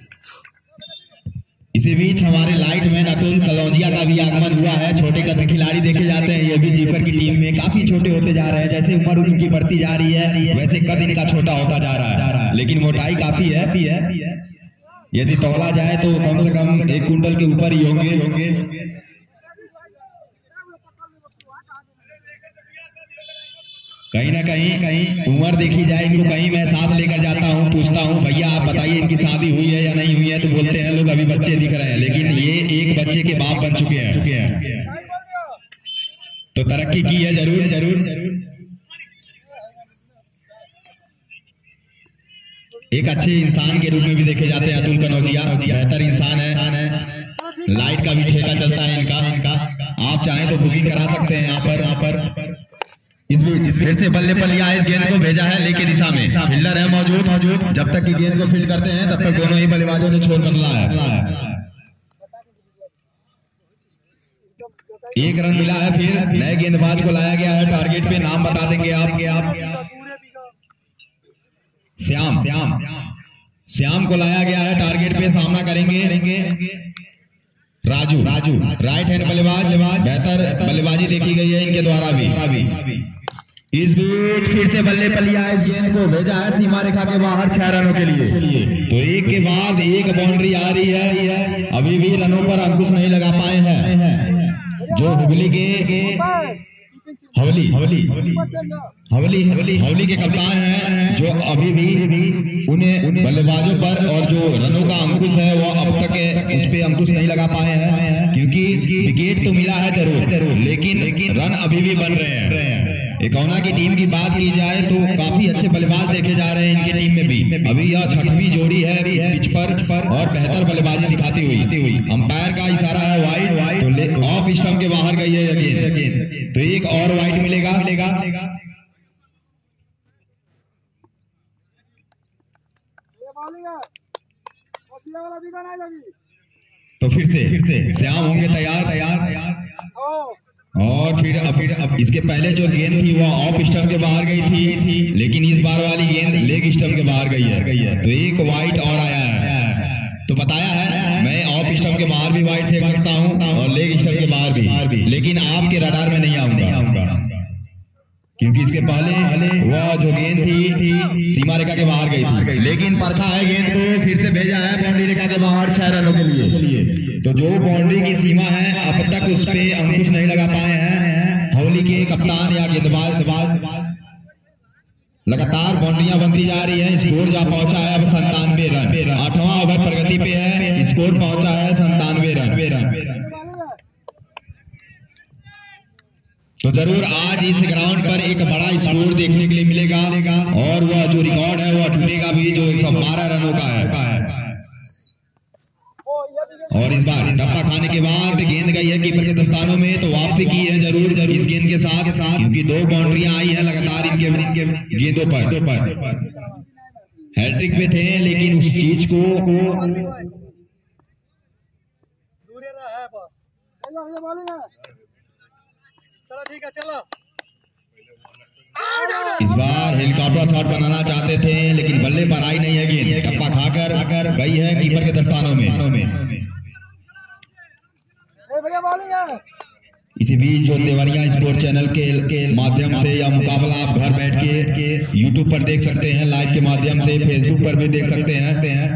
इसी बीच हमारे लाइट मैन अतुल कलौजिया का भी आगमन हुआ है। छोटे कद खिलाड़ी देखे जाते हैं, ये भी जीपर की टीम में काफी छोटे होते जा रहे हैं। जैसे उम्र उनकी बढ़ती जा रही है वैसे कद इनका छोटा होता जा रहा है, लेकिन मोटाई काफी है। यदि तौला जाए तो कम से कम एक कुंटल के ऊपर ही होंगे। कहीं ना कहीं कहीं उम्र देखी जाए इनको, कहीं मैं साथ लेकर जाता हूँ, पूछता हूँ भैया आप बताइए इनकी शादी हुई है या नहीं हुई है, तो बोलते हैं लोग अभी बच्चे दिख रहे हैं, लेकिन ये एक बच्चे के बाप बन चुके हैं। तो तरक्की की है जरूर जरूर जरूर। एक अच्छे इंसान के रूप में भी देखे जाते हैं अतुल कनौजिया, बेहतर इंसान है। लाइट का भी ठेका चलता है इनका इनका आप चाहें तो बुकिंग करा सकते हैं यहाँ पर यहाँ पर। इस बीच फिर से बल्ले पर लिया, इस गेंद को भेजा है लेके दिशा में, फील्डर है मौजूद मौजूद जब तक की गेंद को फील्ड करते हैं तब तक दोनों ही बल्लेबाजों ने छोर बदला है। एक रन मिला है, फिर नए गेंदबाज को लाया गया है टारगेट पे। नाम बता देंगे आपके आप श्याम श्याम श्याम को लाया गया है टारगेट पे, सामना करेंगे राजू राजू राइट हैंड बल्लेबाज, बेहतर बल्लेबाजी देखी गई है इनके द्वारा भी। इस बीच फिर से बल्ले पर लिया, इस गेंद को भेजा है सीमा रेखा के बाहर छह रनों के लिए। तो एक के बाद एक बाउंड्री आ रही है, अभी भी रनों पर अंकुश नहीं लगा पाए हैं जो हुगली के हवली हवली हवली हवली हवली के कप्तान हैं, जो अभी भी उन्हें बल्लेबाजों पर और जो रनों का अंकुश है वो अब तक उस पे अंकुश नहीं लगा पाए हैं, क्योंकि विकेट तो मिला है जरूर लेकिन रन अभी भी बन रहे हैं। एकौना की टीम की बात की जाए तो काफी अच्छे बल्लेबाज देखे जा रहे हैं इनकी टीम में भी। अभी यह छठवीं जोड़ी है पिच पर और बेहतर बल्लेबाजी दिखाती हुई। अंपायर का इशारा है वाइड, तो ऑफ स्टंप के बाहर गई है गेंद, तो एक और वाइड मिलेगा मिलेगा तो फिर से फिर से श्याम होंगे तैयार तैयार तैयार और फिर अब फिर अब इसके पहले जो गेंद थी वो ऑफ स्टंप के बाहर गई थी, लेकिन इस बार वाली गेंद लेग स्टंप के बाहर गई है, तो एक वाइट और आया है। तो बताया है मैं ऑफ स्टंप के बाहर भी वाइट फेंक सकता हूं और लेग स्टंप के बाहर भी, लेकिन आपके रडार में नहीं आऊंगा, क्योंकि इसके पहले वह जो गेंद थी सीमा रेखा के बाहर गई थी, लेकिन परखा है गेंद को, फिर से भेजा है बाउंड्री रेखा के बाहर छह रनों के लिए। तो जो बाउंड्री की सीमा है अब तक उस पे अंकुश नहीं लगा पाए हैं हवली के कप्तान या गेंदबाज। लगातार बाउंड्रियां बनती जा रही है, स्कोर जा पहुंचा है अब संतानवे रन, आठवां ओवर प्रगति पे है, स्कोर पहुंचा है संतानवे रन। तो जरूर आज इस ग्राउंड पर एक बड़ा स्कोर देखने के लिए मिलेगा और वह जो रिकॉर्ड है वह टूटेगा भी, जो एक सौ बारह रनों का है। और इस बार टप्पा खाने के बाद गेंद गई है कीपर के दस्तानों में, तो वापसी की है जरूर इस गेंद के साथ, क्योंकि दो बाउंड्रियां आई है लगातार इनके इनके गेंदों पर। हैट्रिक पे थे लेकिन उस चीज को ठीक है चलो। इस बार हेलीकॉप्टर शॉट बनाना चाहते थे लेकिन बल्ले पर आई नहीं है गेंद, टप्पा खाकर गई है कीपर के दस्तानों में। इसी बीच जो देवरिया स्पोर्ट चैनल के, के माध्यम से या मुकाबला आप घर बैठ के यूट्यूब पर देख सकते हैं, लाइव के माध्यम से फेसबुक पर भी देख सकते हैं।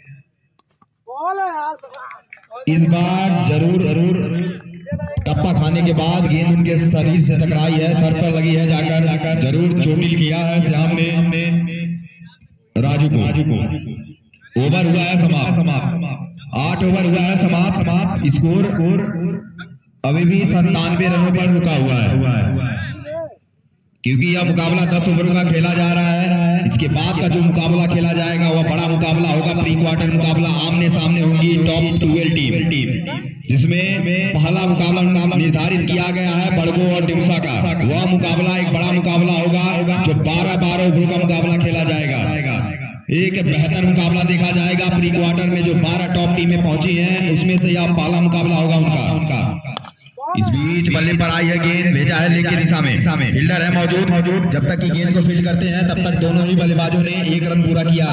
इस बार जरूर जरूर टप्पा खाने के बाद गेंद उनके शरीर से टकराई है, सर पर लगी है, जाकर जाकर जरूर चोटिल किया है श्याम ने राजू को। ओवर हुआ है समाप्त समाप्त आठ ओवर हुआ है समाप्त समाप्त स्कोर अभी भी संतानवे रनों पर रुका हुआ है। क्योंकि यह मुकाबला दस ओवरों का खेला जा रहा है। इसके बाद का जो मुकाबला खेला जाएगा वह बड़ा मुकाबला होगा, प्री क्वार्टर मुकाबला। आमने सामने होंगी टॉप ट्वेल्व टीम, जिसमें पहला मुकाबला निर्धारित किया गया है बड़गो और डिमसा का। वह मुकाबला एक बड़ा मुकाबला होगा जो बारह बारह ओवरों का मुकाबला खेला जाएगा। एक बेहतर मुकाबला देखा जाएगा प्री क्वार्टर में। जो बारह टॉप टीमें पहुंची हैं उसमें से यह पहला मुकाबला होगा उनका उनका इस बीच बल्ले पर आई है गेंद, भेजा है लेग की दिशा में। फील्डर है मौजूद मौजूद जब तक की गेंद को फील्ड करते हैं तब तक दोनों ही बल्लेबाजों ने एक रन पूरा किया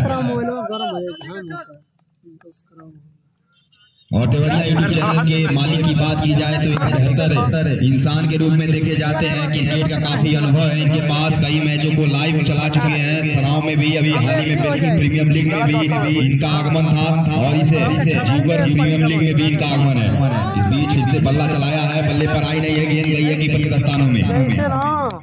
है। और देवरिया यूट्यूब चैनल के मालिक की बात की जाए तो एक बेहतर इंसान के रूप में देखे जाते हैं। क्रिकेट का काफी अनुभव है इनके पास, कई मैचों को लाइव चला चुके हैं। सराव में भी, अभी हाल ही में बेल्जियम प्रीमियर लीग में भी इनका आगमन था और इसे जीवर प्रीमियर लीग में भी इनका आगमन है। इस बीच फिर से बल्ला चलाया है, बल्ले पर आई नहीं है, गेंद गई है कीपर के दस्तानों में।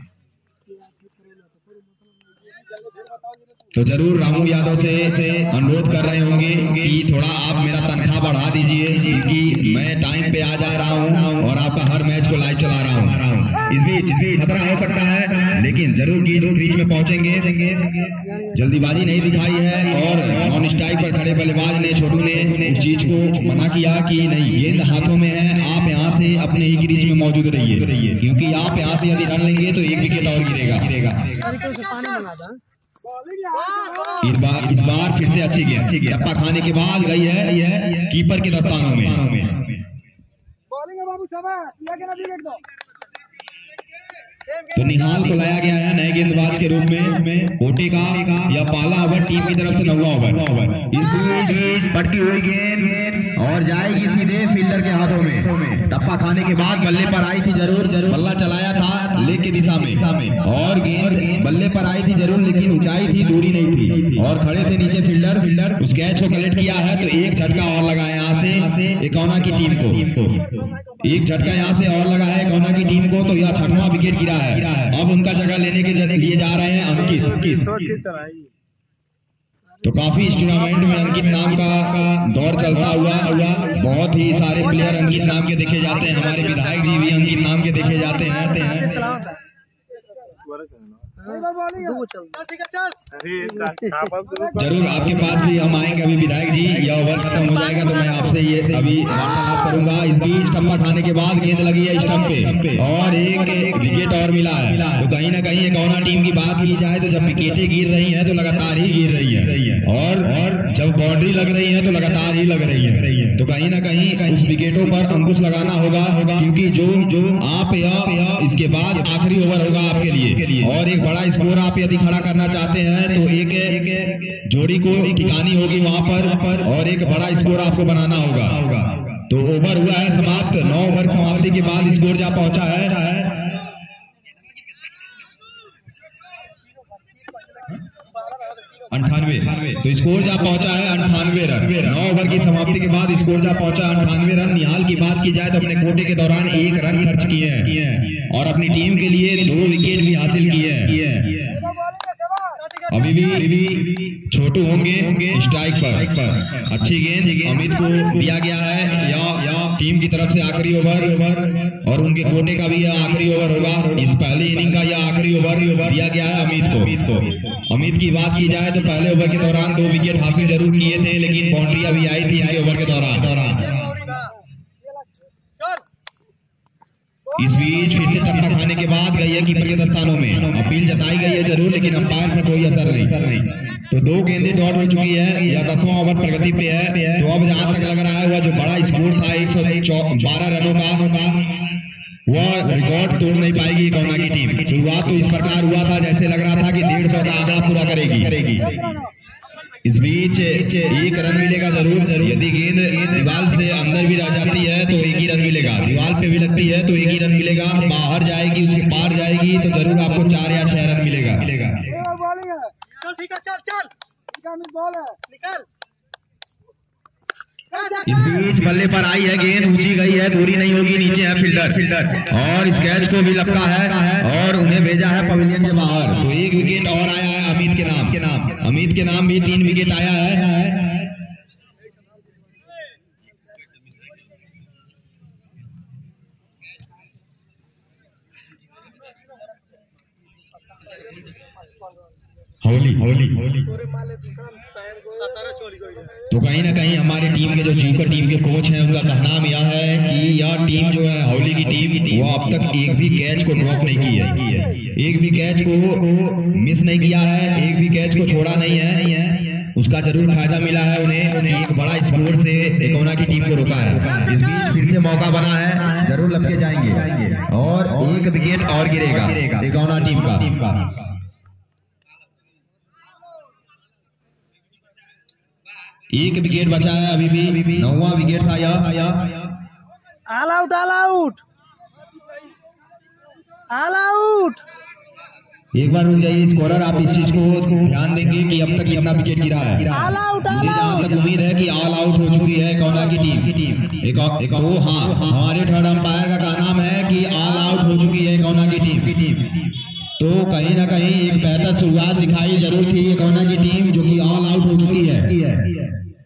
तो जरूर रामू यादव से अनुरोध कर रहे होंगे कि थोड़ा आप मेरा तनख्वाह बढ़ा दीजिए, क्योंकि मैं टाइम पे आ जा रहा हूं और आपका हर मैच को लाइव चला रहा हूं। इस बीच खतरा हो सकता है, लेकिन जरूर क्रीज में पहुंचेंगे। जल्दीबाजी नहीं दिखाई है और नॉन स्ट्राइक पर खड़े बल्लेबाज ने, छोटू ने उस चीज को मना किया कि नहीं, गेंद हाथों में है, आप यहाँ से अपने ही क्रीज में मौजूद रहिए, क्योंकि आप यहाँ से यदि रन लेंगे तो एक विकेट और गिरेगा गिरेगा इस बार इस बार फिर से अच्छी गेंद, टप्पा खाने के बाद गई है कीपर के दस्तानों में। तो निहाल को लाया गया है नए गेंदबाज के रूप में। कोटे का यह पहला ओवर टीम की तरफ से नौवां ओवर। इस पटकी हुई गेंद और जाएगी सीधे फील्डर के हाथों में। टप्पा खाने के बाद बल्ले पर आई थी जरूर, बल्ला चलाया था लेग की दिशा में और गेंद बल्ले पर आई थी जरूर, लेकिन ऊंचाई थी, दूरी नहीं थी और खड़े थे नीचे फील्डर फील्डर उस कैच को कलेक्ट किया है। तो एक झटका और लगा है यहाँ से एकौना की टीम को, एक झटका यहाँ से और लगा है एकौना की टीम को। तो यह छठवां विकेट गिरा है। अब उनका जगह लेने के लिए जा रहे हैं अंकित। तो काफी इस टूर्नामेंट में अंकित नाम का दौर चलता हुआ हुआ बहुत ही सारे प्लेयर अंकित नाम के देखे जाते हैं। हमारे विधायक जी भी अंकित नाम के देखे जाते हैं। जरूर आपके पास भी हम आएंगे अभी विधायक जी, यह ओवर खत्म हो जाएगा तो मैं आपसे ये अभी वार्तालाप करूंगा। इस बीच टप्पा खाने के बाद गेंद लगी है स्टंप पे और एक विकेट और मिला है। तो कहीं ना कहीं एकौना टीम की बात की जाए तो जब विकेटें गिर रही हैं तो लगातार ही गिर रही है और जब बाउंड्री लग रही है तो लगातार ही लग रही है। तो कहीं ना कहीं उस विकेटों पर अंकुश लगाना होगा, क्योंकि जो जो आप या इसके बाद आखिरी ओवर होगा आपके लिए और एक बड़ा स्कोर आप यदि खड़ा करना चाहते हैं तो एक जोड़ी को ठिकानी होगी वहां पर और एक बड़ा स्कोर आपको बनाना होगा। तो ओवर हुआ है समाप्त। नौ ओवर समाप्ति के बाद स्कोर जा पहुंचा है अंठानवे। तो स्कोर जा पहुंचा है अंठानवे रन। नौ ओवर की समाप्ति के बाद स्कोर जा पहुंचा अंठानवे रन। निहाल की बात की जाए तो अपने कोटे के दौरान एक रन खर्च किए हैं और अपनी टीम के लिए दो विकेट भी हासिल किए हैं। अभी भी छोटू होंगे स्ट्राइक पर। अच्छी गेंद अमित को दिया गया है या, या टीम की तरफ से आखिरी ओवर और उनके कोटे का भी यह आखिरी ओवर होगा। इस पहली इनिंग का यह आखिरी ओवर दिया गया है अमित को। अमित की बात की जाए तो पहले ओवर के दौरान दो विकेट हासिल जरूर किए थे, लेकिन बाउंड्री अभी आई थी इनके ओवर के दौरान। इस बीच फिर से टप्पा खाने के बाद गई है कीपर के दस्तानों में। अपील जताई गई है जरूर, लेकिन अंपायर पर कोई असर नहीं। तो दो गेंदें डॉट हो चुकी है, या दसवां ओवर प्रगति पे है। तो अब जहां तक लग रहा है वह जो बड़ा स्कोर था एक सौ बारह रनों का, वह रिकॉर्ड तोड़ नहीं पाएगी एकौना की टीम। शुरुआत तो इस प्रकार हुआ था जैसे लग रहा था कि डेढ़ सौ का आंकड़ा पूरा करेगी। इस बीच एक रन मिलेगा जरूर। यदि गेंद दीवार से अंदर भी रह जाती है तो एक ही रन मिलेगा, दीवार पे भी लगती है तो एक ही रन मिलेगा, बाहर जाएगी उसके पार जाएगी तो जरूर आपको चार या छह रन मिलेगा। इस बीच बल्ले पर आई है गेंद, ऊंची गई है, दूरी नहीं होगी, नीचे है फील्डर फील्डर और इस कैच को भी लपका है और उन्हें भेजा है पवेलियन के बाहर। तो एक विकेट और आया है अमित के नाम के नाम अमित के नाम भी तीन विकेट आया है। होली होली तो कहीं ना कहीं हमारी टीम के जो जीको टीम के कोच हैं उनका कहना यह है कि यह टीम जो है होली की टीम वो अब तक एक भी कैच को ड्रॉप नहीं की है, एक भी कैच को मिस नहीं किया है, एक भी कैच को छोड़ा नहीं है। उसका जरूर फायदा मिला है उन्हें, एक बड़ा स्कोर से एकौना की टीम को रोका है। इस बीच फिर से मौका बना है, जरूर लपके जाएंगे और एक विकेट और गिरेगा एकौना टीम का। एक विकेट बचा है अभी भी, नौवां विकेट था यह। All out all out all out. एक बार रुक जाइए स्कोरर, आप इस चीज को ध्यान देंगे कि अब तक कितना विकेट गिरा है। ऑल आउट ऑल जहां आउट। तक उम्मीद है कि ऑल आउट हो चुकी है एकौना की टीम। एक एक तो हाँ, हमारे थर्ड अंपायर का कहना है कि ऑल आउट हो चुकी है एकौना की टीम। तो कहीं ना कहीं एक बेहतर शुरुआत दिखाई जरूर थी एकौना की टीम, जो कि ऑल आउट हो चुकी है।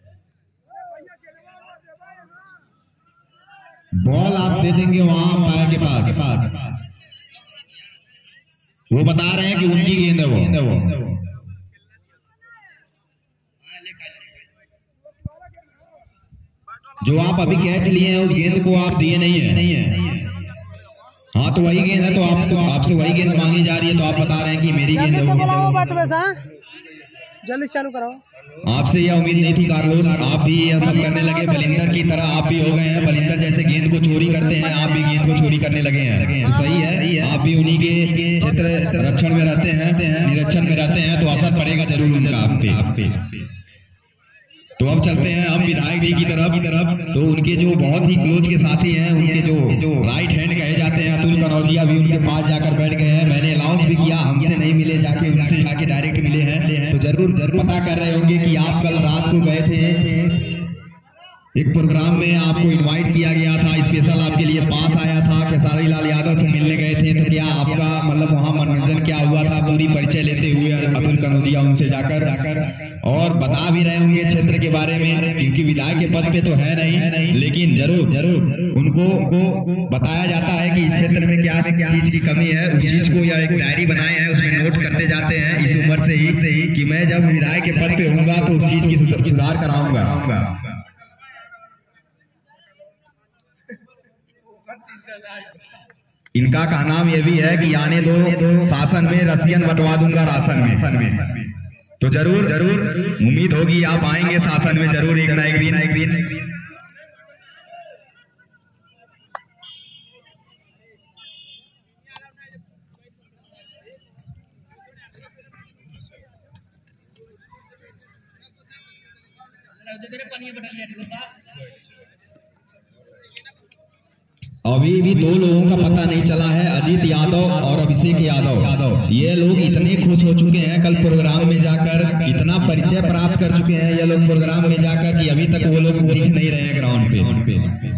बॉल आप दे देंगे वहां अंपायर के पास, वो बता रहे हैं कि उनकी गेंद है वो। जो आप अभी कैच लिए हैं उस गेंद को आप दिए नहीं है। हाँ तो वही गेंद है, तो आप तो आपसे वही गेंद मांगी जा रही है, तो आप बता रहे हैं कि मेरी गेंद है वो। जल्दी चालू कराओ। आपसे यह उम्मीद नहीं थी कार्लोस, आप भी यह सब करने लगे बलिंदर की तरह आप भी हो गए हैं। बलिंदर जैसे गेंद को चोरी करते हैं, आप भी गेंद को चोरी करने लगे हैं। तो सही है, आप भी उन्हीं के क्षेत्र रक्षण में रहते हैं, निरीक्षण में रहते हैं, तो असर पड़ेगा जरूर उनका आप पे। तो अब चलते हैं हम विधायक जी की तरफ की तरफ तो उनके जो बहुत ही क्लोज के साथी हैं, उनके जो जो राइट हैंड कहे जाते हैं, अतुल कनौजिया भी उनके पास जाकर बैठ गए हैं। मैंने अनाउंस भी किया, हमसे नहीं मिले, जाके उनसे जाके डायरेक्ट मिले हैं। तो जरूर जरूर पता कर रहे होंगे कि आप कल रात को गए थे एक प्रोग्राम में, आपको इनवाइट किया गया था, स्पेशल आपके लिए पास आया था, खेसारी लाल यादव से मिलने गए थे। तो क्या आपका मतलब वहाँ मनोरंजन क्या हुआ था, पूरी परिचय लेते हुए अतुल कनौजिया उनसे जाकर जाकर और बता भी रहे होंगे क्षेत्र के बारे में, क्योंकि विधायक के पद पे तो है नहीं, लेकिन जरूर जरूर उनको बताया जाता है कि इस क्षेत्र में क्या चीज की कमी है, उस चीज को या एक डायरी बनाए हैं, उसमें नोट करते जाते हैं इस उम्र से ही कि मैं जब विधायक के पद पे होऊंगा तो उस चीज की सुधार कराऊंगा। इनका कहना यह भी है कि आने दो शासन में रसियन बंटवा दूंगा राशन में। तो जरूर जरूर उम्मीद होगी आप आएंगे शासन में जरूर एक ना एक दिन एक दिन। अभी भी दो लोगों का पता नहीं चला है, अजीत यादव और अभिषेक यादव। ये लोग इतने खुश हो चुके हैं कल प्रोग्राम में जाकर, इतना परिचय प्राप्त कर चुके हैं ये लोग प्रोग्राम में जाकर कि अभी तक वो लोग दिख नहीं रहे हैं ग्राउंड पे।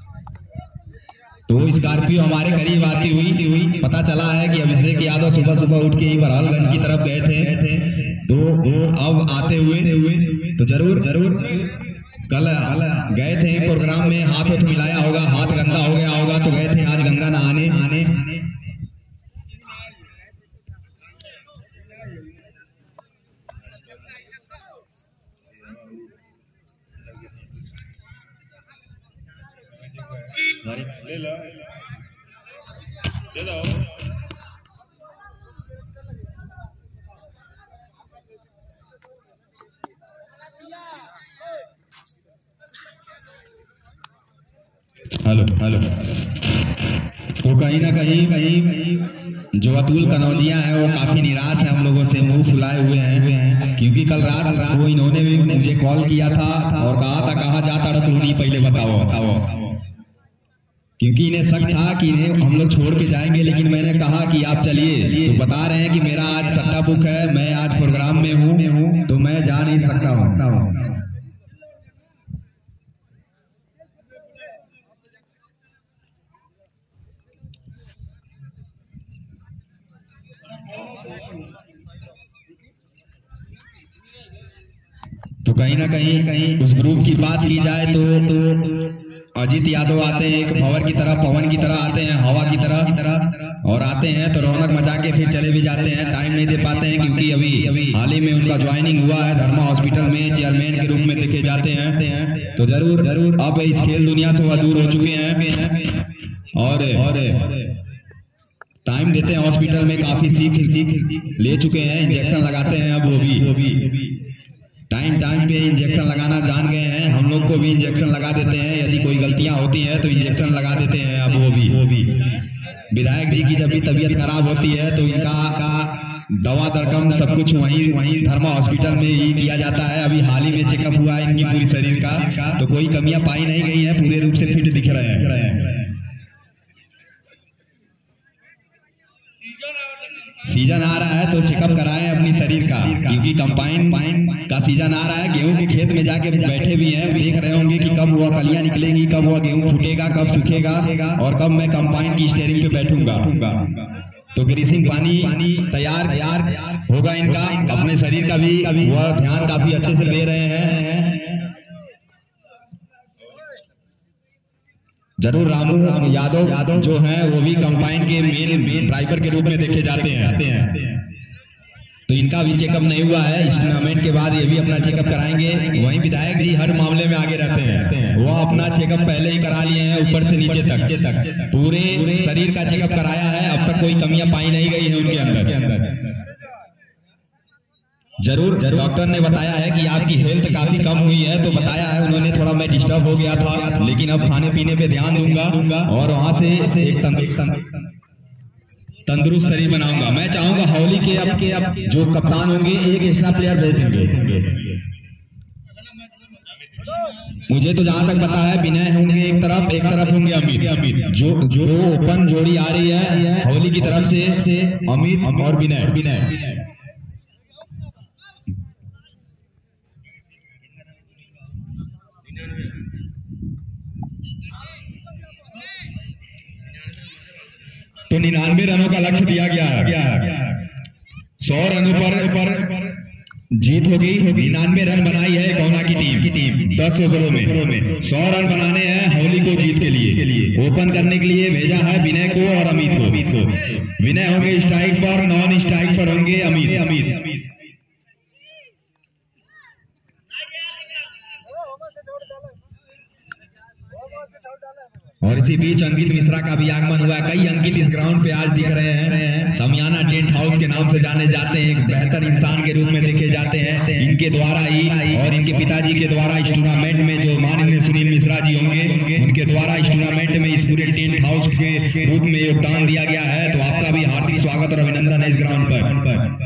तो स्कॉर्पियो हमारे करीब आती हुई हुई पता चला है कि अभिषेक यादव सुबह सुबह उठ के ही बरहालगंज की तरफ गए थे। तो अब आते हुए तो जरूर जरूर कल गए थे प्रोग्राम में, हाथ हाथ मिलाया होगा, हाथ गंदा हो गया होगा, तो गए थे आज गंगा नहाने आने। ले लो ले लो हेलो हेलो। तो कहीं ना कहीं कहीं जो अतुल कनौजिया है वो काफी निराश है हम लोगों से, मुंह फुलाए हुए हैं, क्योंकि कल रात वो इन्होंने भी मुझे कॉल किया था और कहा था कहाँ जाता रहा तू नहीं पहले बताओ बताओ, क्योंकि इन्हें शक था कि इन्हें हम लोग छोड़ के जाएंगे। लेकिन मैंने कहा कि आप चलिए, तो बता रहे हैं कि मेरा आज सट्टा बुक है, मैं आज प्रोग्राम में हूँ तो मैं जा नहीं सकता हूँ। तो कहीं ना कहीं कहीं उस ग्रुप की बात की जाए तो, तो अजीत यादव आते हैं एक पावर की तरह, पवन की तरह आते हैं, हवा की तरह। और आते हैं तो रौनक मचा के फिर चले भी जाते हैं, टाइम नहीं दे पाते हैं क्योंकि अभी हाल ही में उनका ज्वाइनिंग हुआ है धर्मा हॉस्पिटल में, चेयरमैन के रूप में देखे जाते हैं। तो जरूर जरूर अब इस खेल दुनिया से वह दूर हो चुके हैं और और टाइम देते हैं हॉस्पिटल में, काफी सीख सीख ले चुके हैं, इंजेक्शन लगाते हैं अब वो भी वो भी टाइम टाइम पे इंजेक्शन लगाना जान गए हैं। हम लोग को भी इंजेक्शन लगा देते हैं, यदि कोई गलतियां होती हैं तो इंजेक्शन लगा देते हैं अब वो भी वो भी विधायक जी की जब भी तबीयत खराब होती है तो इनका दवा दरकम सब कुछ वहीं वहीं धर्मा हॉस्पिटल में ही किया जाता है। अभी हाल ही में चेकअप हुआ है इनकी पूरी शरीर का, तो कोई कमियां पाई नहीं गई है, पूरे रूप से फिट दिख रहे हैं। सीजन आ रहा है तो चेकअप कराएं अपनी शरीर का, क्योंकि कंपाइन का सीजन आ रहा है। गेहूं के खेत में जाके बैठे भी हैं, देख रहे होंगे कि कब वह कलियां निकलेंगी, कब वह गेहूं फूटेगा, कब सूखेगा और कब मैं कंपाइन की स्टीयरिंग पे बैठूंगा। तो ग्रीसिंग पानी तैयार तैयार होगा इनका, अपने शरीर का भी वह ध्यान काफी अच्छे से ले रहे हैं। जरूर रामू यादव यादव जो है वो भी कंपाइन के मेन मेन ड्राइवर के रूप में देखे जाते हैं। तो इनका भी चेकअप नहीं हुआ है, इस टूर्नामेंट के बाद ये भी अपना चेकअप कराएंगे। वहीं विधायक जी हर मामले में आगे रहते हैं, वो अपना चेकअप पहले ही करा लिए हैं, ऊपर से नीचे तक पूरे शरीर का चेकअप कराया है। अब तक कोई कमियां पाई नहीं गई है उनके अंदर। जरूर डॉक्टर ने बताया है कि आपकी हेल्थ काफी कम हुई है, तो बताया है उन्होंने, थोड़ा मैं डिस्टर्ब हो गया था, लेकिन अब खाने पीने पे ध्यान दूंगा और वहां से एक तंदुरुस्त शरीर बनाऊंगा। मैं चाहूंगा हौली के अब के अब जो कप्तान होंगे एक एक्स्ट्रा प्लेयर भेज देंगे। मुझे तो जहां तक पता है विनय होंगे एक तरफ, एक तरफ होंगे अमित। अमित जो जो ओपन जोड़ी आ रही है हौली की तरफ से, अमित और विनय विनय तो निन्यानवे रनों का लक्ष्य दिया गया है। सौ रनों पर जीत होगी। निन्यानवे रन बनाई है गौना की टीम दस ओवरों में। सौ रन बनाने हैं हौली को जीत के लिए। ओपन करने के लिए भेजा है विनय को और अमित को। विनय होंगे स्ट्राइक पर, नॉन स्ट्राइक पर होंगे अमित अमित और इसी बीच अंकित मिश्रा का भी आगमन हुआ। कई अंकित इस ग्राउंड पे आज दिख रहे हैं। समियाना टेंट हाउस के नाम से जाने जाते हैं, एक बेहतर इंसान के रूप में देखे जाते हैं। इनके द्वारा ही और इनके पिताजी के द्वारा इस टूर्नामेंट में जो माननीय सुनील मिश्रा जी होंगे, उनके द्वारा इस टूर्नामेंट में इस पूरे टेंट हाउस के रूप में योगदान दिया गया है। तो आपका भी हार्दिक स्वागत और अभिनंदन है इस ग्राउंड पर।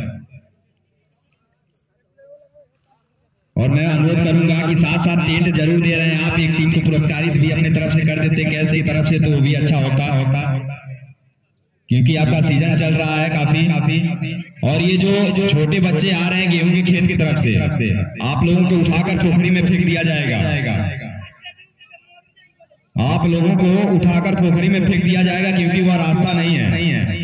और मैं अनुरोध करूंगा कि साथ साथ टेंट जरूर दे रहे हैं आप, एक टीम को पुरस्कारित भी अपने तरफ से कर देते कैश की तरफ से, तो वो भी अच्छा होता होता क्योंकि आपका सीजन चल रहा है काफी काफी और ये जो छोटे बच्चे आ रहे हैं गेहूं के खेत की तरफ से, आप लोगों को उठाकर पोखरी में फेंक दिया जाएगा। आप लोगों को उठाकर पोखरी में फेंक दिया जाएगा क्योंकि वह रास्ता नहीं है।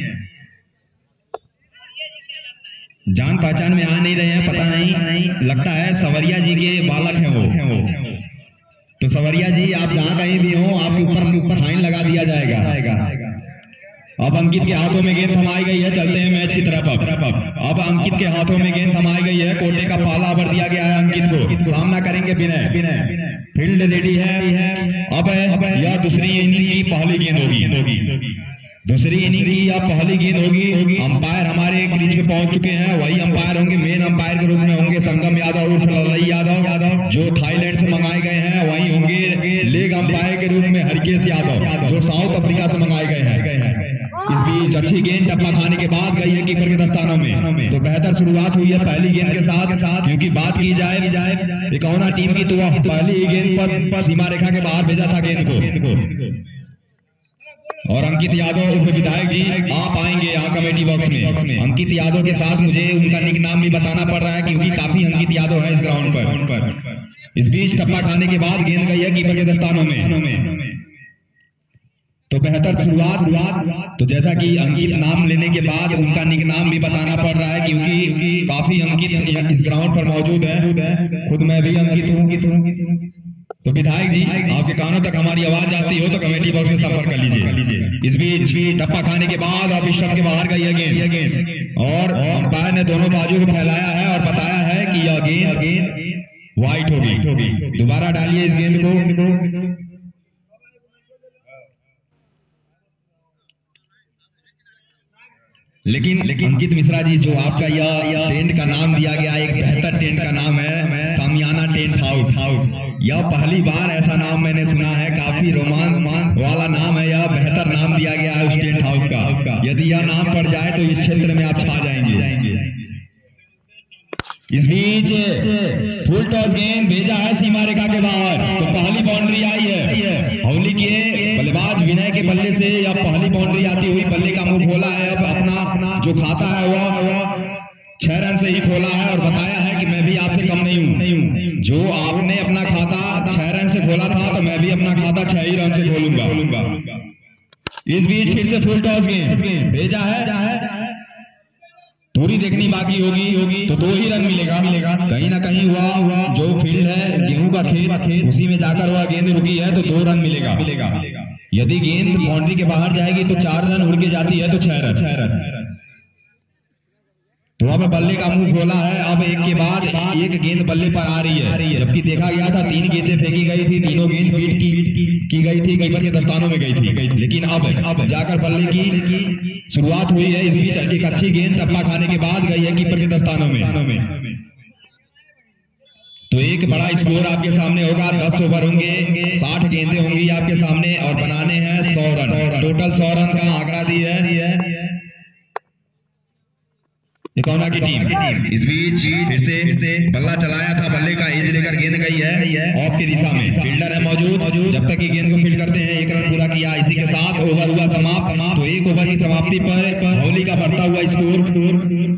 जान पहचान में आ नहीं रहे हैं, पता नहीं, लगता है सवरिया जी के बालक हैं वो। तो सवरिया जी आप जहां कहीं भी हो, आपके ऊपर ऊपर फाइन लगा दिया जाएगा। अब अंकित के हाथों में गेंद थमाई गई है, चलते हैं मैच की तरफ। अब अब अंकित के हाथों में गेंद थमाई गई है, कोटे का पहला ओवर दिया गया है अंकित को। सामना करेंगे विनय, फील्ड रेडी है। अब यह दूसरी इनिंग की पहली गेंद होगी। दूसरी इनिंग की या पहली गेंद होगी। अंपायर हमारे क्रीज पे पहुंच चुके हैं, वही अंपायर होंगे, मेन अंपायर के रूप में होंगे संगम यादव उर्फ ललई यादव, जो थाईलैंड से मंगाए गए हैं। वही होंगे लेग अंपायर के रूप में हरकेश यादव, जो साउथ अफ्रीका से मंगाए गए हैं। इस बीच अच्छी गेंद टप्पा खाने के बाद गई है कीपर के दस्तानों में। तो बेहतर शुरुआत हुई है पहली गेंद के साथ, क्योंकि बात की जाए इकौना टीम की तो वह पहली ही गेंद पर सीमा रेखा के बाहर भेजा था गेंद को। और अंकित यादव उर्फ विधायक जी आप आएंगे यहाँ कमेटी बॉक्स में। अंकित यादव के साथ मुझे उनका निक नाम भी बताना पड़ रहा है क्योंकि काफी अंकित यादव है इस ग्राउंड पर। इस बीच टप्पा खाने के बाद गेंद गई है कीपर के दस्तानों में। तो बेहतर शुरुआत। तो जैसा कि अंकित नाम लेने के बाद उनका निक नाम भी बताना पड़ रहा है क्योंकि काफी अंकित इस ग्राउंड पर मौजूद है। खुद मैं भी अंकित हूँ। तो विधायक जी आपके कानों तक हमारी आवाज जाती हो तो कमेटी बॉक्स में संपर्क कर लीजिए। इस बीच टप्पा खाने के बाद अब स्टंप के बाहर गई है गेंद और अंपायर ने दोनों बाजू को फैलाया है और बताया है कि यह गेंद वाइट होगी। दोबारा डालिए इस गेंद को। लेकिन अंकित मिश्रा जी, जो आपका यह टेंट का नाम दिया गया एक बेहतर टेंट का नाम है सामियाना टेंट हाउस। यह पहली बार ऐसा नाम मैंने सुना है, काफी रोमांच वाला नाम है, यह बेहतर नाम दिया गया है उस टेंट हाउस का। यदि यह नाम पड़ जाए तो इस क्षेत्र में आप छा जाएंगे। इस बीच फुल टॉस गेंद भेजा है सीमा रेखा के बाहर, तो पहली बाउंड्री आई है। हौली के बल्लेबाज विनय के बल्ले से यह पहली बाउंड्री आती हुई बल्ले का मुंह खोला है। अब अपना जो खाता है वह छह रन से ही खोला है और बताया है कि मैं भी आपसे कम नहीं हूं। जो आपने अपना खाता छह रन से खोला था तो मैं भी अपना खाता छह ही रन से खोलूंगा। इस बीच फिर से फुल टॉस गेंद भेजा है, पूरी देखनी बाकी होगी होगी तो दो ही रन मिलेगा मिलेगा कहीं ना कहीं हुआ जो फील्ड है गेहूं का खेत उसी में जाकर वह गेंद रुकी है तो दो रन मिलेगा मिलेगा यदि गेंद बाउंड्री के बाहर जाएगी तो चार रन उड़ के जाती है तो छह रन छह रन तो अब बल्ले का मुंह खोला है। अब एक के बाद एक गेंद बल्ले पर आ रही है, जबकि देखा गया था तीन गेंदें फेंकी गई थी, तीनों गेंद पीट की की गई थी, कीपर के दस्तानों में गई थी। लेकिन अब अब जाकर बल्ले की शुरुआत हुई है। इस बीच एक अच्छी गेंद टप्पा खाने के बाद गई है कीपर के दस्तानों में। तो एक बड़ा स्कोर आपके सामने होगा। दस ओवर होंगे, साठ गेंदें होंगी आपके सामने और बनाने हैं सौ रन। टोटल सौ रन का आंकड़ा दी है तिकोना की टीम। इस बीच फिर से बल्ला चलाया था, बल्ले का एज लेकर गेंद गई है ऑफ की दिशा में। फील्डर है मौजूद, जब तक कि गेंद को फील्ड करते हैं एक रन पूरा किया। इसी के साथ ओवर हुआ समाप्त। तो एक ओवर की समाप्ति पर हौली का बढ़ता हुआ स्कोर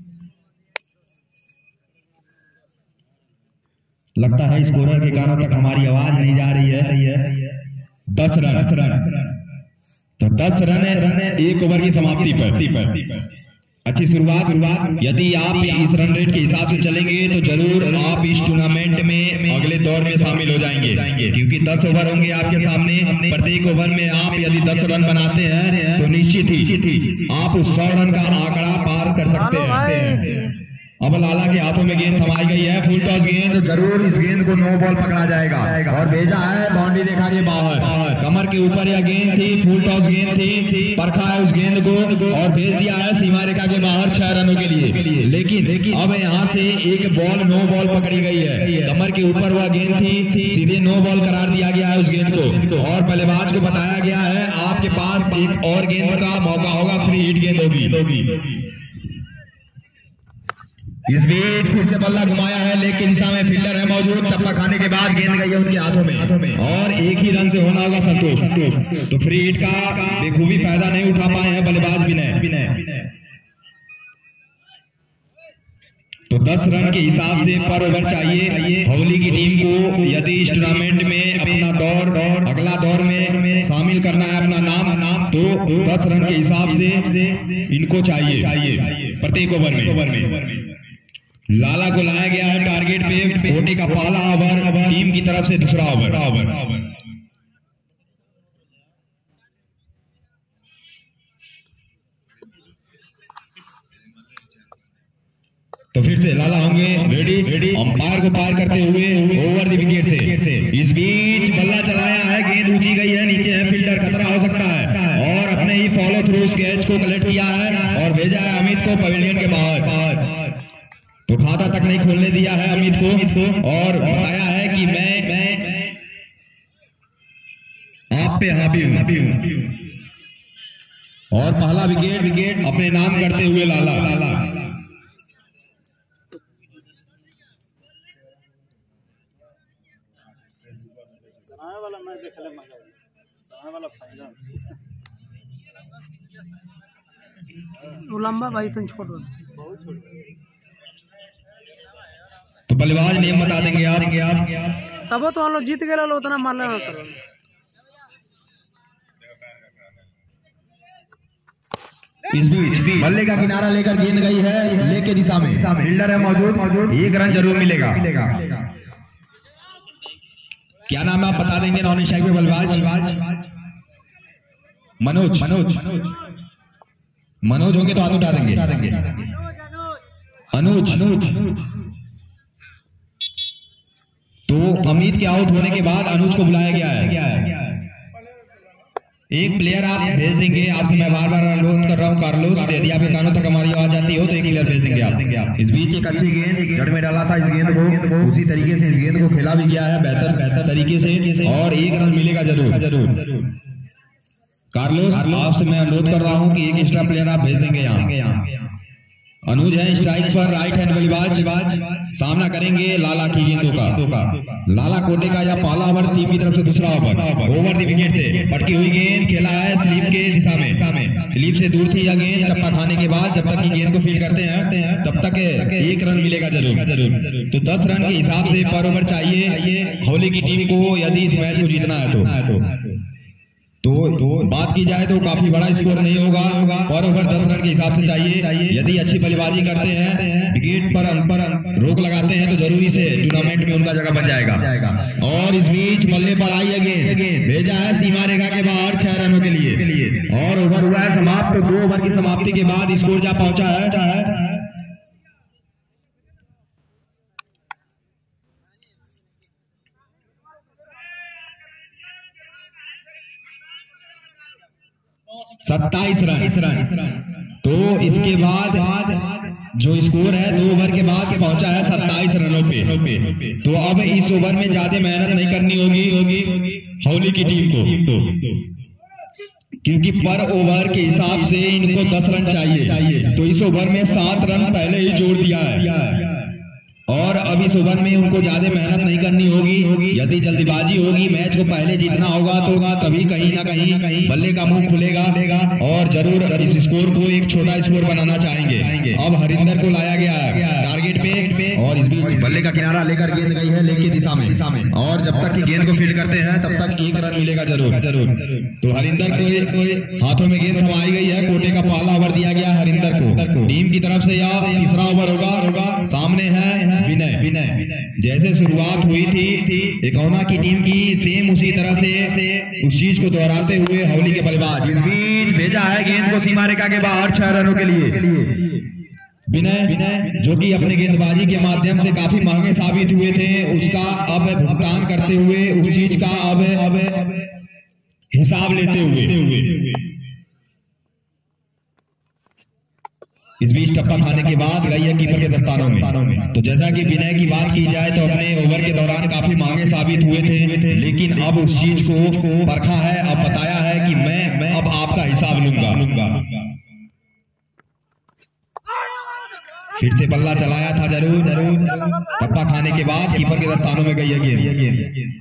लगता है स्कोरर के कानों तक हमारी आवाज नहीं जा रही है। दस रन तो दस रन रन एक ओवर की समाप्ति पर। अच्छी शुरुआत शुरुआत यदि आप इस रन रेट के हिसाब से चलेंगे तो जरूर आप इस टूर्नामेंट में अगले दौर में शामिल हो जाएंगे, क्योंकि दस ओवर होंगे आपके सामने। प्रत्येक ओवर में आप यदि दस रन बनाते हैं तो निश्चित ही आप उस सौ रन का आंकड़ा पार कर सकते हैं। अब लाला के हाथों में गेंद थमाई गई है। फुल टॉस गेंद, जरूर इस गेंद को नो बॉल पकड़ा जाएगा और भेजा है बाउंड्री रेखा के बाहर। कमर के ऊपर यह गेंद थी, फुल टॉस गेंद थी, परखा है उस गेंद को और भेज दिया है सीमा रेखा के बाहर छह रनों के लिए। लेकिन अब यहाँ से एक बॉल नो बॉल पकड़ी गई है। कमर के ऊपर वह गेंद थी, सीधे नो बॉल करार दिया गया है उस गेंद को और बल्लेबाज को बताया गया है आपके पास एक और गेंद का मौका होगा, फ्री हिट गेंद होगी। इस बीच फिर से बल्ला घुमाया है, लेकिन दिशा में फील्डर है मौजूद। टप्पा खाने के बाद गेंद गई है उनके हाथों में और एक ही रन से होना होगा संतोष। तो फ्री हिट का बेखूबी फायदा नहीं उठा पाए हैं बल्लेबाज विनय। तो दस रन के हिसाब से पर ओवर चाहिए हौली की टीम को। यदि इस टूर्नामेंट में अपना दौर अगला दौर में शामिल करना है अपना नाम नाम तो दस रन के हिसाब से इनको चाहिए प्रत्येक ओवर में। लाला को लाया गया है टारगेट पे। कोटे का पहला ओवर, टीम की तरफ से दूसरा ओवर। तो फिर से लाला होंगे रेडी रेडी अंपायर को पार करते हुए ओवर द विकेट से। इस बीच बल्ला चलाया है, गेंद ऊंची गई है, नीचे है फील्डर, खतरा हो सकता है और अपने ही फॉलो थ्रू उस कैच को कलेक्ट किया है और भेजा है अमित को पवेलियन के बाहर। तो खाता तक नहीं खोलने दिया है अमित को और बताया है कि मैं मैं आप पे हावी हूं और पहला विकेट विकेट अपने नाम करते हुए लाला। वाला मैं देख ले मजा वाला फायदा वो लंबा भाई तुम छोड़ बहुत छोड़। तो बल्लेबाज नियम बता देंगे आप आप तब तो हम लोग जीत गए लो उतना मान लेना सर। इस बीच बल्ले का किनारा लेकर गेंद गई है लेके दिशा में। फील्डर है मौजूद मौजूद एक रन जरूर मिलेगा। क्या नाम है आप बता देंगे नॉन स्ट्राइक पे बल्लेबाज? मनोज मनोज मनोज होंगे तो हाथ उठा देंगे। अनुज अनुज तो अमित के आउट होने के बाद अनुज को बुलाया गया है। एक प्लेयर आप भेज देंगे, आपसे मैं बार बार अनुरोध कर रहा हूं कार्लोस, यदि आपके कानों तक हमारी आवाज आती हो तो एक प्लेयर भेज देंगे आप। इस बीच एक अच्छी गेंद जड़ में डाला था, इस गेंद को उसी तरीके से इस गेंद को खेला भी गया है बेहतर बेहतर तरीके से और एक रन मिलेगा जरूर जरूर। कार्लोस आपसे मैं अनुरोध कर रहा हूं कि एक एक्स्ट्रा प्लेयर आप भेज देंगे यहाँ। अनुज है स्ट्राइक पर, राइट हैंड बल्लेबाज, सामना करेंगे लाला की गेंदों का। लाला कोटे का या पहला ओवर टीम की तरफ से दूसरा ओवर ओवर दी विकेट से पटकी हुई गेंद खेला है स्लीप के दिशा में। स्लीप से दूर थी यह गेंद, टप्पा खाने के बाद जब तक की गेंद को फील करते हैं तब तक एक रन मिलेगा जरूर जरूर। तो दस रन के हिसाब से पर ओवर चाहिए होली की टीम को यदि इस मैच को जीतना है तो तो, तो बात की जाए तो काफी बड़ा स्कोर नहीं होगा, पर ओवर दस रन के हिसाब से चाहिए। यदि अच्छी बल्लेबाजी करते हैं, विकेट पर पर रोक लगाते हैं तो जरूरी से टूर्नामेंट में उनका जगह बन जाएगा। और इस बीच बल्ले पर आई है गेंद, भेजा है सीमा रेखा के बाहर छह रनों के लिए और ओवर हुआ है समाप्त। तो दो ओवर की समाप्ति के बाद स्कोर जा पहुंचा है सत्ताईस रन। तो इसके बाद जो स्कोर है दो ओवर के बाद पहुंचा है सत्ताईस रनों पे। तो अब इस ओवर में ज्यादा मेहनत नहीं करनी होगी होगी होली की टीम को, क्योंकि पर ओवर के हिसाब से इनको दस रन चाहिए। तो इस ओवर में सात रन पहले ही जोड़ दिया है और अब इस ओवर में उनको ज्यादा मेहनत नहीं करनी होगी। यदि जल्दीबाजी होगी, मैच को पहले जीतना होगा तो तभी कहीं ना कहीं बल्ले का मुंह खुलेगा और जरूर इस स्कोर को एक छोटा स्कोर बनाना चाहेंगे। अब हरिंदर को लाया गया है टारगेट पे और इस बीच बल्ले का किनारा लेकर गेंद गई है लेग की दिशा में और जब तक की गेंद को फील्ड करते हैं तब तक एक रन मिलेगा जरूर जरूर। तो हरिंदर को हाथों में गेंद थमाई गई है, कोटे का पहला ओवर दिया गया हरिंदर को। टीम की तरफ से यह तीसरा ओवर होगा। सामने है विनय विनय जैसे शुरुआत हुई थी एकौना की टीम की, सेम उसी तरह से उस चीज को दोहराते हुए होली के बल्लेबाज इस बीच भेजा है गेंद को सीमा रेखा के बाहर छह रनों के लिए। विनय जो कि अपने गेंदबाजी के माध्यम से काफी महंगे साबित हुए थे, उसका अब भुगतान करते हुए उस चीज का अब हिसाब लेते हुए इस बीच टप्पा खाने के बाद गई है कीपर के दस्तानों में। तो जैसा कि विनय की बात की जाए तो अपने ओवर के दौरान काफी महंगे साबित हुए थे, लेकिन अब उस चीज को परखा है, अब बताया है कि मैं मैं अब आपका हिसाब लूंगा। फिर से बल्ला चलाया था जरूर जरूर, टप्पा खाने के बाद कीपर के दस्तानों में गई है गेंद।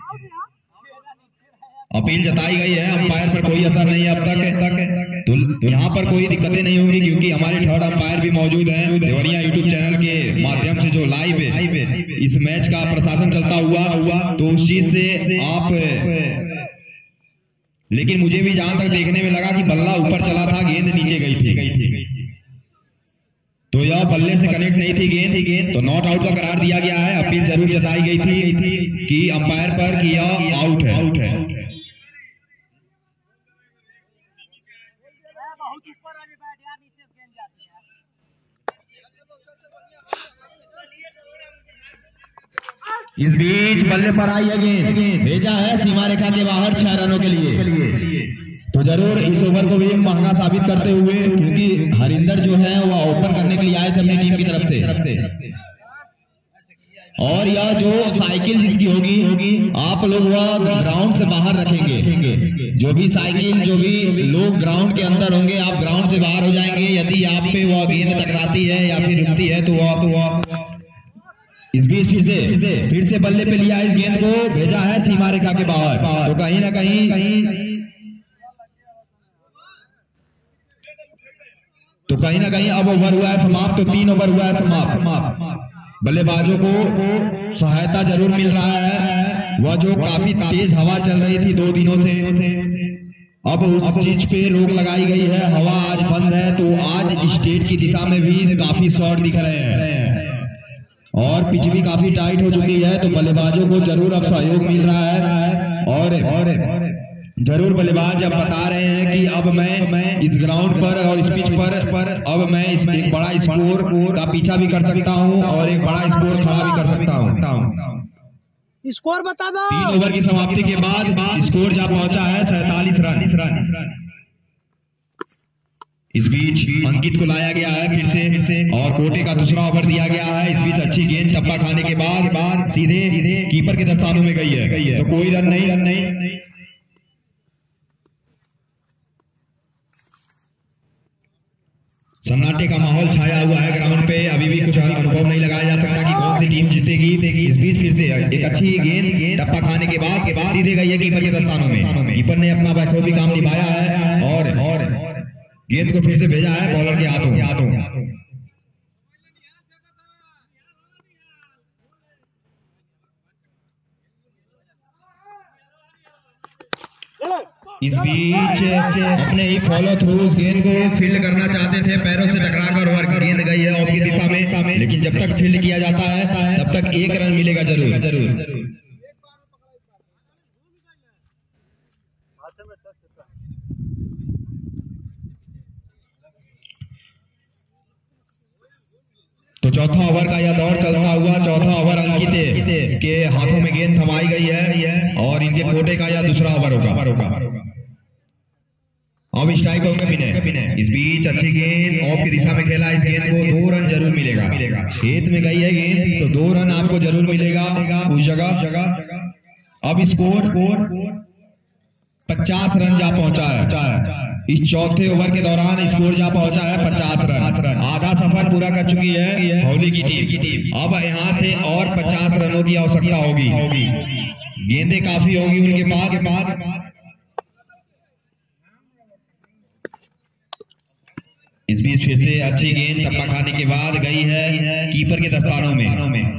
अपील जताई गई है, अंपायर पर कोई असर नहीं है अब तक। तो यहाँ पर कोई दिक्कतें नहीं होंगी क्योंकि हमारे थर्ड अंपायर भी मौजूद हैं देवरिया यूट्यूब चैनल के माध्यम से जो लाइव इस मैच का प्रशासन चलता हुआ हुआ तो उस चीज से आप, लेकिन मुझे भी जहां तक देखने में लगा कि बल्ला ऊपर चला था, गेंद नीचे गई थी, तो यह बल्ले से कनेक्ट नहीं थी गेंद, तो नॉट आउट का करार दिया गया है। अपील जरूर जताई गई थी कि अंपायर पर कि यह आउट है आउट है इस बीच बल्ले पर आई है गेंद, भेजा है सीमा रेखा के बाहर छह रनों के लिए। तो जरूर इस ओवर को भी महंगा साबित करते हुए, क्योंकि हरिंदर जो है वह ओपन करने के लिए आए थे अपनी टीम की तरफ से, और यह जो साइकिल जिसकी होगी होगी आप लोग वह ग्राउंड से बाहर रखेंगे। जो भी साइकिल जो भी लोग ग्राउंड के अंदर होंगे, आप ग्राउंड से बाहर हो जाएंगे। यदि आप पे वह गेंद टकराती है या फिर रुकती है तो वह इस बीच फिर से फिर से बल्ले पे लिया इस गेंद को, भेजा है सीमा रेखा के बाहर। तो कहीं ना कहीं कहीं तो कहीं ना कहीं अब ओवर हुआ है समाप्त। तो तीन ओवर हुआ है समाप्त। बल्लेबाजों को सहायता जरूर मिल रहा है, वह जो काफी तेज हवा चल रही थी दो दिनों से, अब उस चीज पे रोक लगाई गई है। हवा आज बंद है, तो आज स्टेट की दिशा में भी काफी शॉट दिख रहे हैं और पिच भी काफी टाइट हो चुकी है। तो बल्लेबाजों को जरूर अब सहयोग मिल रहा है जरूर बल्लेबाज अब बता रहे हैं कि अब मैं मैं इस ग्राउंड पर और इस पिच पर पर अब मैं इस एक बड़ा स्कोर का पीछा भी कर सकता हूं और एक बड़ा स्कोर खड़ा भी कर सकता हूं। स्कोर बता दो। तीन ओवर की समाप्ति के बाद स्कोर जा पहुंचा है सैतालीस रन। इस बीच अंकित को लाया गया है फिर से और कोटे का दूसरा ओवर दिया गया है। इस बीच अच्छी गेंद टप्पा खाने के बाद बाद सीधे कीपर के दस्तानों में गई है, तो कोई रन नहीं रन नहीं सन्नाटे का माहौल छाया हुआ है ग्राउंड पे। अभी भी कुछ अनुभव नहीं लगाया जा सकता कि कौन सी टीम जीतेगी। इस बीच फिर से एक अच्छी गेंद टप्पा खाने के बाद के बाद सीधे गई है कीपर के दस्तानों में। कीपर ने अपना बखूबी काम निभाया है और और गेंद को फिर से भेजा है बॉलर के हाथों हाथों इस बीच अपने ही फॉलो थ्रू उस गेंद को फील्ड करना चाहते थे, पैरों से टकराकर और गेंद गई है ऑफ की दिशा में, लेकिन जब तक फील्ड किया जाता है तब तक एक रन मिलेगा जरूर जरूर। तो चौथा ओवर का यह दौर चलता हुआ चौथा ओवर अंकित के हाथों में गेंद थमाई गई है और इनके कोटे का यह दूसरा ओवर होगा। अब स्ट्राइक होंगे विनय। इस बीच अच्छी गेंद ऑफ की दिशा में खेला, इस गेंद को दो रन जरूर मिलेगा। खेत में गई है गेंद तो दो रन आपको जरूर मिलेगा उस जगह। अब स्कोर पचास रन जा पहुंचा है। इस चौथे ओवर के दौरान स्कोर जा पहुंचा है पचास रन। आधा सफर पूरा कर चुकी है होली की टीम। अब यहां से और पचास रनों की आवश्यकता होगी। गेंदें काफी होगी उनके पास। इस बीच फिर से अच्छी गेंद टप्पा खाने के बाद गई है कीपर के दस्तानों में।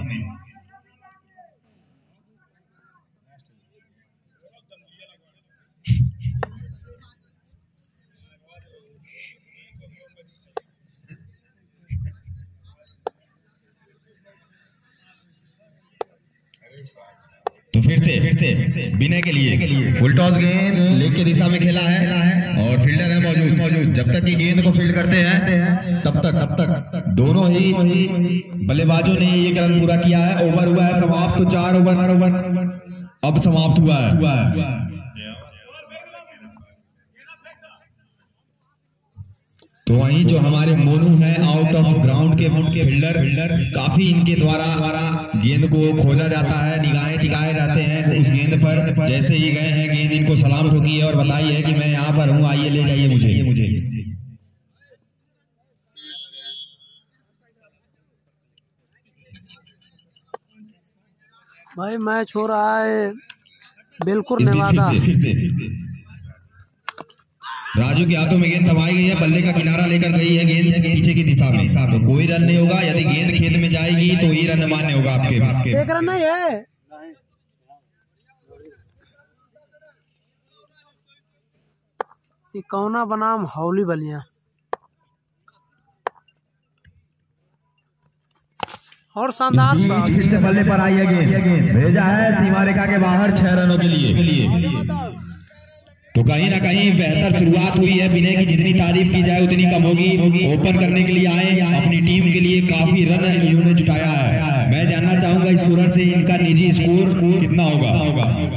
तो फिर से फिर से विनय के लिए फुल टॉस गेंद लेग की दिशा में खेला है और फील्डर है मौजूद मौजूद जब तक कि गेंद को फील्ड करते हैं तब तक तब तक दोनों ही बल्लेबाजों ने एक रन पूरा किया है। ओवर हुआ है समाप्त, तो चार ओवर ओवर अब समाप्त हुआ है। तो वहीं जो हमारे मोनू हैं आउट ऑफ ग्राउंड के फील्डर फील्डर काफी इनके द्वारा गेंद को खोजा जाता है, निगाहें टिकाए जाते हैं उस गेंद पर। जैसे ही गए हैं गेंद इनको सलाम ठोकी है और बताई है कि मैं यहाँ पर हूँ, आइए ले जाइए मुझे मुझे भाई मैच हो रहा है बिल्कुल नेवादा। राजू के हाथों में गेंद थमाई गई है, बल्ले का किनारा लेकर गई है गेंद पीछे की दिशा में, तो कोई रन नहीं होगा। यदि गेंद खेत में जाएगी तो ही रन मान्य होगा आपके आपके एक रन नहीं है। ये कौना बनाम हौली बलिया और शानदार बल्ले पर आई है गेंद, भेजा है सीमा रेखा के बाहर छह रनों के लिए। तो कहीं ना कहीं बेहतर शुरुआत हुई है। विनय की जितनी तारीफ की जाए उतनी कम होगी। ओपन करने के लिए आए, अपनी टीम के लिए काफी रन इन्होंने जुटाया है। मैं जानना चाहूंगा इस स्कोर से इनका निजी स्कोर कितना होगा।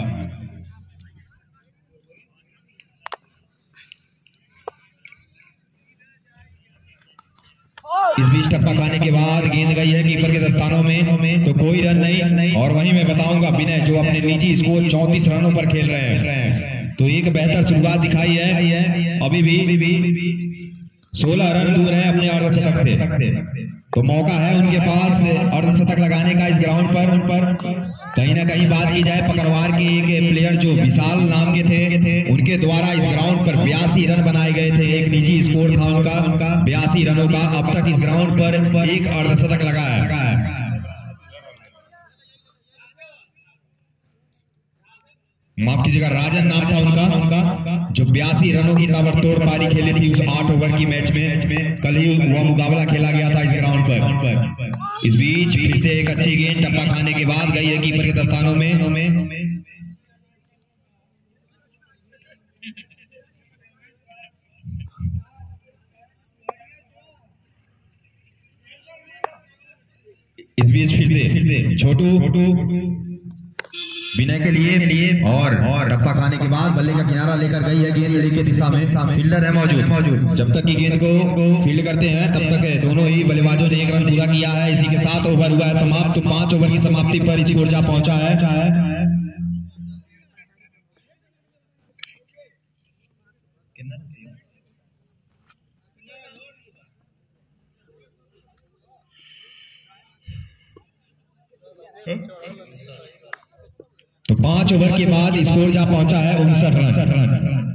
इस बीच टप्पा खाने के बाद गेंद गई है कीपर के दस्तानों में, तो कोई रन नहीं। और वहीं मैं बताऊंगा विनय जो अपने निजी स्कोर चौंतीस रनों पर खेल रहे हैं, तो एक बेहतर शुरुआत दिखाई है। अभी भी सोलह रन दूर है अपने अर्धशतक से, तो मौका है उनके पास अर्धशतक लगाने का इस ग्राउंड पर। कहीं ना कहीं बात की जाए पकड़वार के एक प्लेयर जो विशाल नाम के थे, उनके द्वारा इस ग्राउंड पर बयासी रन बनाए गए थे। एक निजी स्कोर था उनका बयासी रनों का। अब तक इस ग्राउंड पर एक अर्धशतक लगा है। माफ कीजिएगा, राजन नाम था उनका उनका जो बयासी रनों की ताबड़तोड़ पारी खेली थी उस आठ ओवर की मैच में। कल ही वह मुकाबला खेला गया था इस ग्राउंड पर। इस बीच फिर से एक अच्छी गेंद टप्पा खाने के बाद गई है कीपर के दस्तानों में। इस बीच फिर से छोटू विनय के लिए और टप्पा खाने के बाद बल्ले का किनारा लेकर गई है गेंद लेके दिशा में, फील्डर है मौजूद। जब तक की गेंद को फील्ड करते हैं तब तक दोनों ही बल्लेबाजों ने एक रन पूरा किया है। इसी के साथ ओवर हुआ है समाप्त। तो पांच ओवर की समाप्ति पर स्कोर जा पहुंचा है तो पांच ओवर के बाद स्कोर जा पहुंचा है उनसठ रन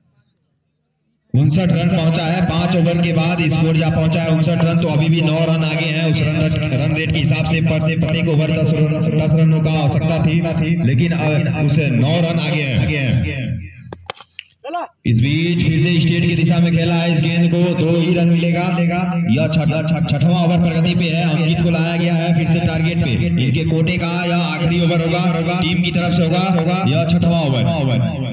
उनसठ रन पहुंचा है। पांच ओवर के बाद स्कोर जा पहुंचा है उनसठ रन। तो अभी भी नौ रन आगे हैं उस रन रन रेट के हिसाब से। प्रत्येक ओवर दस दस रनों का आवश्यकता थी, लेकिन उस नौ रन आगे हैं। इस बीच फिर से स्टेट की दिशा में खेला है। इस गेंद को दो ही रन मिलेगा। यह छठवां ओवर प्रगति पे है। अंकित को लाया गया है फिर से टारगेट पे। इनके कोटे का यह आखिरी ओवर होगा, टीम की तरफ से होगा यह छठवां ओवर।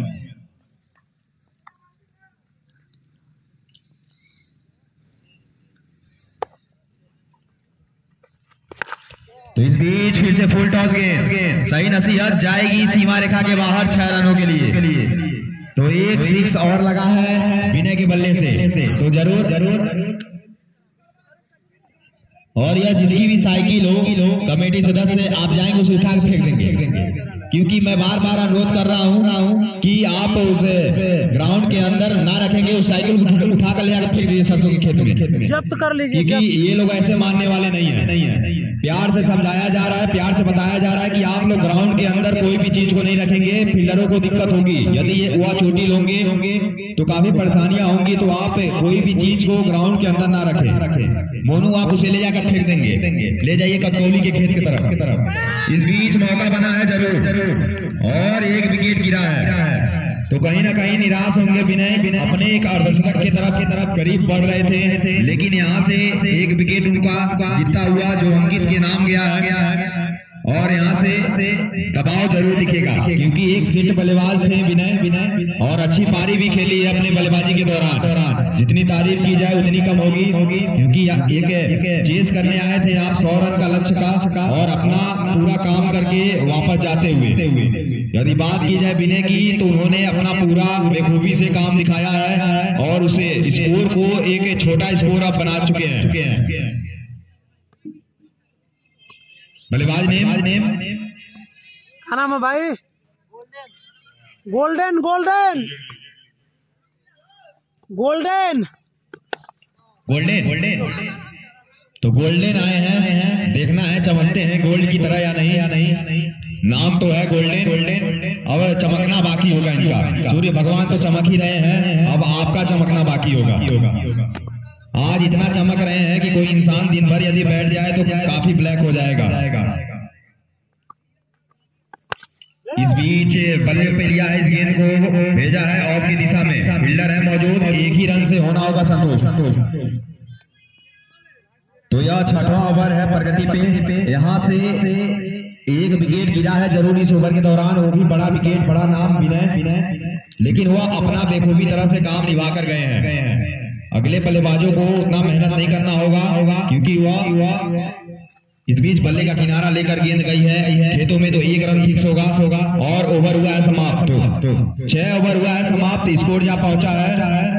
तो इस बीच फिर से फुल टॉस गेंद, सही नसीहत जाएगी सीमा रेखा के बाहर छह रनों के लिए। तो एक सिक्स और लगा है विनय के बल्ले से। तो जरूर जरूर और यह जिसकी भी साइकिल हो कमेटी सदस्य आप जाएंगे उसे उठा के फेंक देंगे, क्योंकि मैं बार बार अनुरोध कर रहा हूं कि आप उस ग्राउंड के अंदर ना रखेंगे, उस साइकिल को उठा कर ले जाकर फेंक दीजिए सरसों के खेत में, जब्त कर लीजिए। क्योंकि ये लोग ऐसे मानने वाले नहीं है, नहीं है। प्यार से समझाया जा रहा है, प्यार से बताया जा रहा है कि आप लोग ग्राउंड के अंदर कोई भी चीज को नहीं रखेंगे, फील्डरों को दिक्कत होगी। यदि ये हुआ चोटी लोगे होंगे तो काफी परेशानियां होंगी। तो आप कोई भी चीज को ग्राउंड के अंदर ना रखें। मोनू आप उसे ले जाकर फेंक देंगे, ले जाइए कतौली के खेत की तरफ। इस बीच मौका बना है जरूर और एक विकेट गिरा है। तो कहीं ना कहीं निराश होंगे विनय, अपने एक अर्धशतक के तरफ की तरफ करीब बढ़ रहे थे, लेकिन यहाँ से एक विकेट उनका जीता हुआ जो अंकित के नाम गया है और यहाँ से दबाव जरूर दिखेगा, क्योंकि एक सीट बल्लेबाज थे विनय विनय और अच्छी पारी भी खेली है अपने बल्लेबाजी के दौरान। जितनी तारीफ की जाए उतनी कम होगी, क्योंकि एक चेस करने आए थे आप सौ रन का लक्ष्य का और अपना पूरा काम करके वापस जाते हुए। यदि बात की जाए विनय की तो उन्होंने अपना पूरा बेखूबी से काम दिखाया है और उसे स्कोर को एक छोटा स्कोर अब बना चुके हैं। बल्लेबाज नेम नेम क्या नाम है भाई? Golden golden golden golden golden तो गोल्डन आए हैं, देखना है चमकते हैं गोल्ड की तरह या नहीं या नहीं। नाम तो है गोल्डन गोल्डन, अब चमकना बाकी होगा इनका। सूर्य भगवान तो चमक ही रहे हैं, अब आपका चमकना बाकी होगा। आज इतना चमक रहे हैं कि कोई इंसान दिन भर यदि बैठ जाए तो काफी ब्लैक हो जाएगा। इस बीच बल्ले पे लिया है, इस गेंद को भेजा है ऑफ की दिशा में। फील्डर है मौजूद, एक ही रन से होना होगा संतोष। तो यह छठवां ओवर है प्रगति पे। यहाँ से एक विकेट गिरा है जरूर इस ओवर के दौरान, वो भी बड़ा विकेट, बड़ा नाम विनय, लेकिन वह अपना बेखूबी तरह से काम निभा कर गए हैं। अगले बल्लेबाजों को उतना मेहनत नहीं करना होगा, क्योंकि वह इस बीच बल्ले का किनारा लेकर गेंद गई है खेतों में। तो एक रन फिक्स होगा होगा और ओवर हुआ है समाप्त। तो छह ओवर हुआ है समाप्त, स्कोर जा पहुंचा है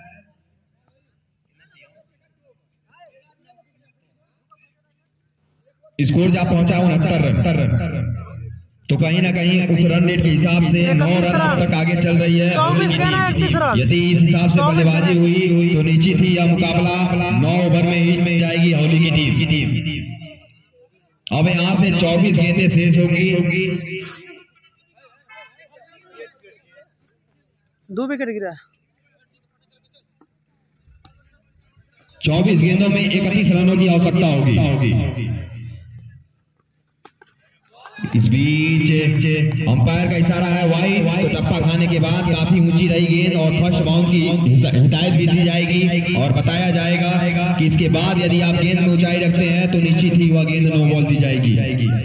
स्कोर जा पहुंचा उनहत्तर रन। तो कहीं ना कहीं उस रन रेट के हिसाब से नौ रन तक आगे चल रही है। यदि इस हिसाब से बल्लेबाजी हुई तो निश्चित ही यह मुकाबला नौ ओवर में ही जाएगी हौली की टीम। अब यहाँ से चौबीस गेंदें शेष होगी। दो विकेट गिरा, चौबीस गेंदों में इकतीस रनों की आवश्यकता होगी। इस बीच अंपायर का इशारा है वाइड। तो टप्पा खाने के बाद काफी ऊंची रही गेंद और फर्स्ट बाउंड की हिदायत भी दी जाएगी और बताया जाएगा कि इसके बाद यदि आप गेंद में ऊंचाई रखते हैं तो निश्चित ही वह गेंद नो बॉल दी जाएगी।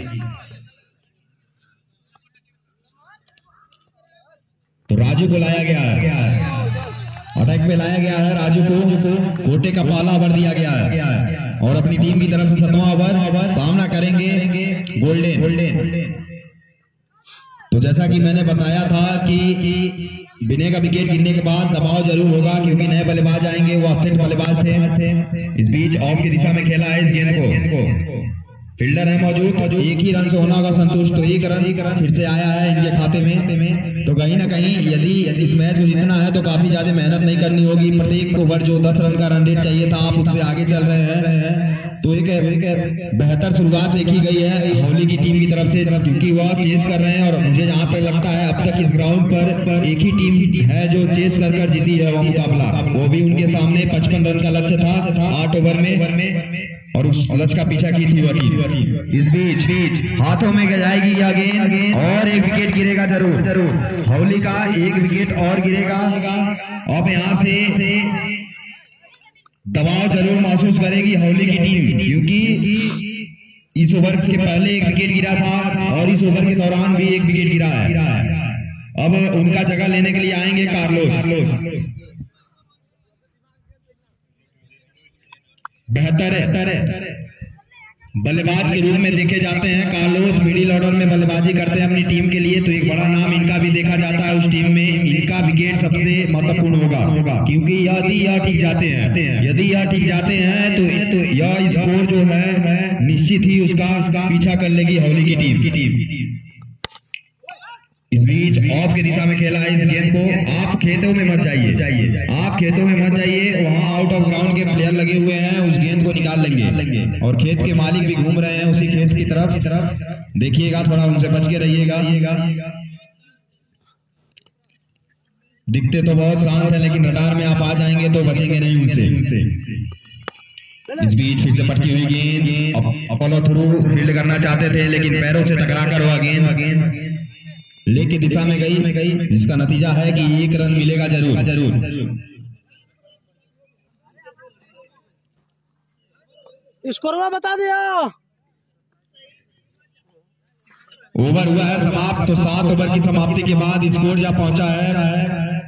तो राजू को लाया गया है, अटैक में लाया गया है राजू को। कोटे का पहला ओवर दिया गया है। और अपनी टीम की तरफ से सतवां ओवर सामना करेंगे गोल्डन गोल्डन। तो जैसा कि मैंने बताया था कि विनय का विकेट गिरने के बाद दबाव जरूर होगा, क्योंकि नए बल्लेबाज आएंगे, वो अपसेट बल्लेबाज थे। इस बीच ऑफ की दिशा में खेला है इस गेंद को, फील्डर है मौजूद, एक ही रन से होना होगा संतुष्ट। तो एक रन फिर से आया है इनके खाते में। तो कहीं ना कहीं यदि इस मैच को जीतना है तो काफी ज्यादा मेहनत नहीं करनी होगी। प्रत्येक ओवर जो दस रन का रन रेट चाहिए था, आप उससे आगे चल रहे हैं। तो एक बेहतर शुरुआत देखी गई है होली की टीम की तरफ से, क्योंकि वह चेस कर रहे हैं। और मुझे जहां तक लगता है अब तक इस ग्राउंड पर एक ही टीम है जो चेस कर कर जीती है वह मुकाबला, वो भी उनके सामने पचपन रन का लक्ष्य था आठ ओवर में, और उस लक्ष्य का पीछा की थी वह टीम। इस बीच बीच हाथों में जाएगी यह गेंद और एक विकेट गिरेगा जरूर जरूर होली का, एक विकेट और गिरेगा। अब यहाँ से दबाव जरूर महसूस करेगी होली की टीम, क्योंकि इस ओवर के पहले एक विकेट गिरा था और इस ओवर के दौरान भी एक विकेट गिरा है। अब उनका जगह लेने के लिए आएंगे कार्लोस। बेहतर है बल्लेबाज के रूप में देखे जाते हैं कार्लोस, मिडिल ऑर्डर में बल्लेबाजी करते हैं अपनी टीम के लिए। तो एक बड़ा नाम इनका भी देखा जाता है उस टीम में। इनका विकेट सबसे महत्वपूर्ण होगा, क्योंकि यदि यह टिक जाते हैं यदि यह टिक जाते हैं तो यह स्कोर जो है निश्चित ही उसका पीछा कर लेगी होली की टीम। इस बीच ऑफ की दिशा में खेला है इस गेंद को। आप खेतों में मत जाइए, आप खेतों में मत जाइए, वहां आउट ऑफ ग्राउंड के प्लेयर लगे हुए हैं, उस गेंद को निकाल लेंगे। और खेत के मालिक भी घूम रहे हैं उसी खेत की तरफ, देखिएगा, थोड़ा उनसे बच के रहिएगा। दिखते तो बहुत शांत है, लेकिन रडार में आप आ जाएंगे तो बचेंगे नहीं उनसे। इस बीच फिर से पटकी हुई गेंद, अपोलो थ्रू फील्ड करना चाहते थे, लेकिन पैरों से टकराकर हुआ गेंद लेके दिशा में गई, जिसका नतीजा है कि एक रन मिलेगा जरूर जरूर। स्कोर बता दिया। ओवर हुआ है समाप्त। तो सात ओवर की समाप्ति के बाद स्कोर जा पहुंचा है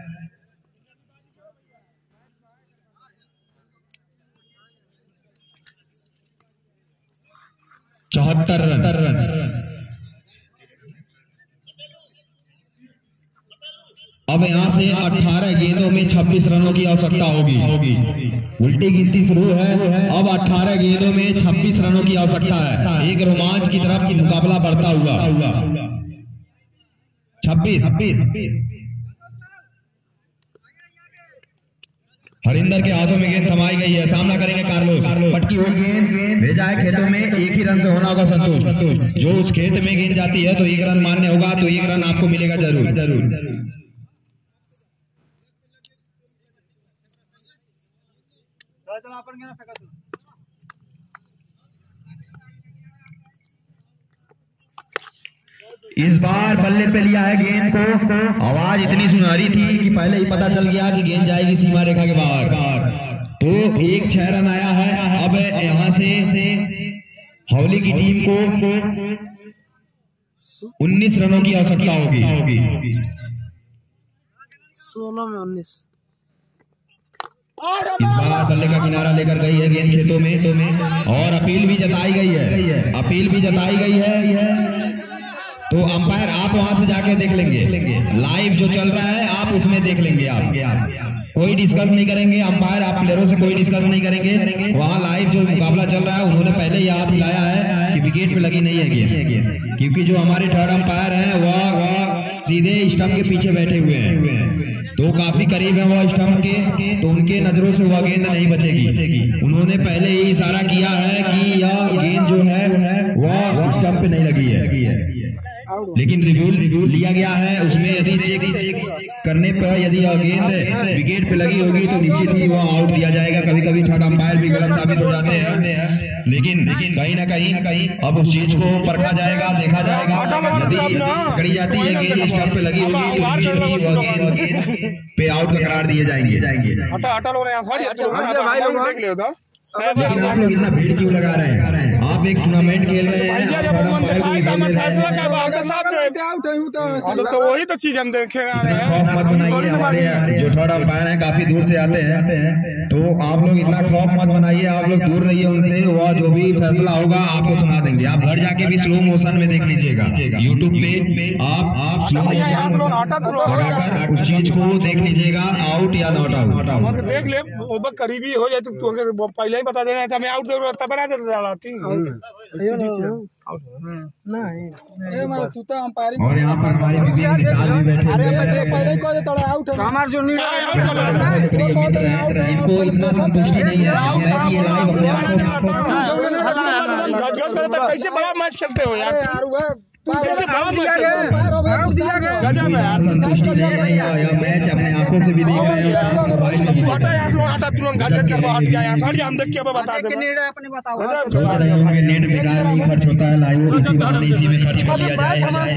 चौहत्तर रन। अब यहाँ से अठारह गेंदों में छब्बीस रनों की आवश्यकता होगी। उल्टी गिनती शुरू है। अब अठारह गेंदों में छब्बीस रनों की आवश्यकता है। एक रोमांच की तरफ मुकाबला बढ़ता हुआ। छब्बीस हरिंदर के हाथों में गेंद थमाई गई है, सामना करेंगे कार्लोस। पटकी हुई गेंद भेजा है खेतों में, एक ही रन से होना होगा संतोष। जो उस खेत में गेंद जाती है तो एक रन मान्य होगा, तो एक रन आपको मिलेगा जरूर जरूर। इस बार बल्ले पे लिया है गेंद को। आवाज इतनी सुनहरी थी कि पहले ही पता चल गया कि गेंद जाएगी सीमा रेखा के बाहर। तो एक छह रन आया है। अब यहां से होली की टीम को उन्नीस रनों की आवश्यकता होगी। सोलह में उन्नीस। इस बार बल्ले का किनारा लेकर गई है गेंद खेतों में, तो में और अपील भी जताई गई है अपील भी जताई गई है। तो अंपायर आप वहां से जाके देख लेंगे, लाइव जो चल रहा है आप उसमें देख लेंगे। आप कोई डिस्कस नहीं करेंगे, अंपायर आप प्लेयरों से कोई डिस्कस नहीं करेंगे। वहां लाइव जो मुकाबला चल रहा है उन्होंने पहले ही हाथ हिलाया है कि विकेट पे लगी नहीं है गेंद, क्योंकि जो हमारे थर्ड अंपायर हैं वह सीधे स्टंप के पीछे बैठे हुए हैं, तो काफी करीब है वो स्टंप के, तो उनके नजरों से वह गेंद नहीं बचेगी। उन्होंने पहले ही इशारा किया है कि यह गेंद जो है वह स्टंप पे नहीं लगी है, लेकिन रिव्यू रिव्यू लिया गया है। उसमें यदि चेक करने पर यदि यह गेंद विकेट पे लगी होगी तो निश्चित ही वह आउट दिया जाएगा। कभी कभी थर्ड अंपायर भी गलत साबित हो जाते हैं, लेकिन कहीं ना कहीं कहीं अब उस चीज को परखा जाएगा, देखा जाएगा। यदि पकड़ी जाती है गेंद स्टंप पे लगी होगी तो निश्चित ही वह गेंद पे आउट का करार दिए जाएंगे। लेकिन आप लोग इतना भीड़ क्यों लगा रहे हैं? आप आप एक टूर्नामेंट खेल रहे हैं, तो वही तो चीज हम देखे खौफ मत बनाइए। हमारे जो थर्ड अंपायर है काफी दूर से आते हैं, तो आप लोग इतना खौफ मत बनाइए, आप लोग दूर रहिए उनसे। वह जो भी फैसला होगा आपको सुना देंगे। आप घर जाके भी स्लो मोशन में देख लीजिएगा, यूट्यूब पे आप आप स्लो मोशन लगाकर उस चीज को देख लीजिएगा, आउट या नॉट आउट देख ले। करीबी हो जाए तो अगर पहले ही बता देना था, मैं आउट तब बना देता। और यहाँ पर हमारे विवेक निकाल भी बैठे इनको इतना संतुष्टि नहीं है। कैसे बड़ा मैच खेलते हो यार, मैच अपने आंखों से भी देख रहे हैं। नेट में नहीं खर्च होता है, लाइव इसी बहाने इसी में खर्च कर लिया जाए।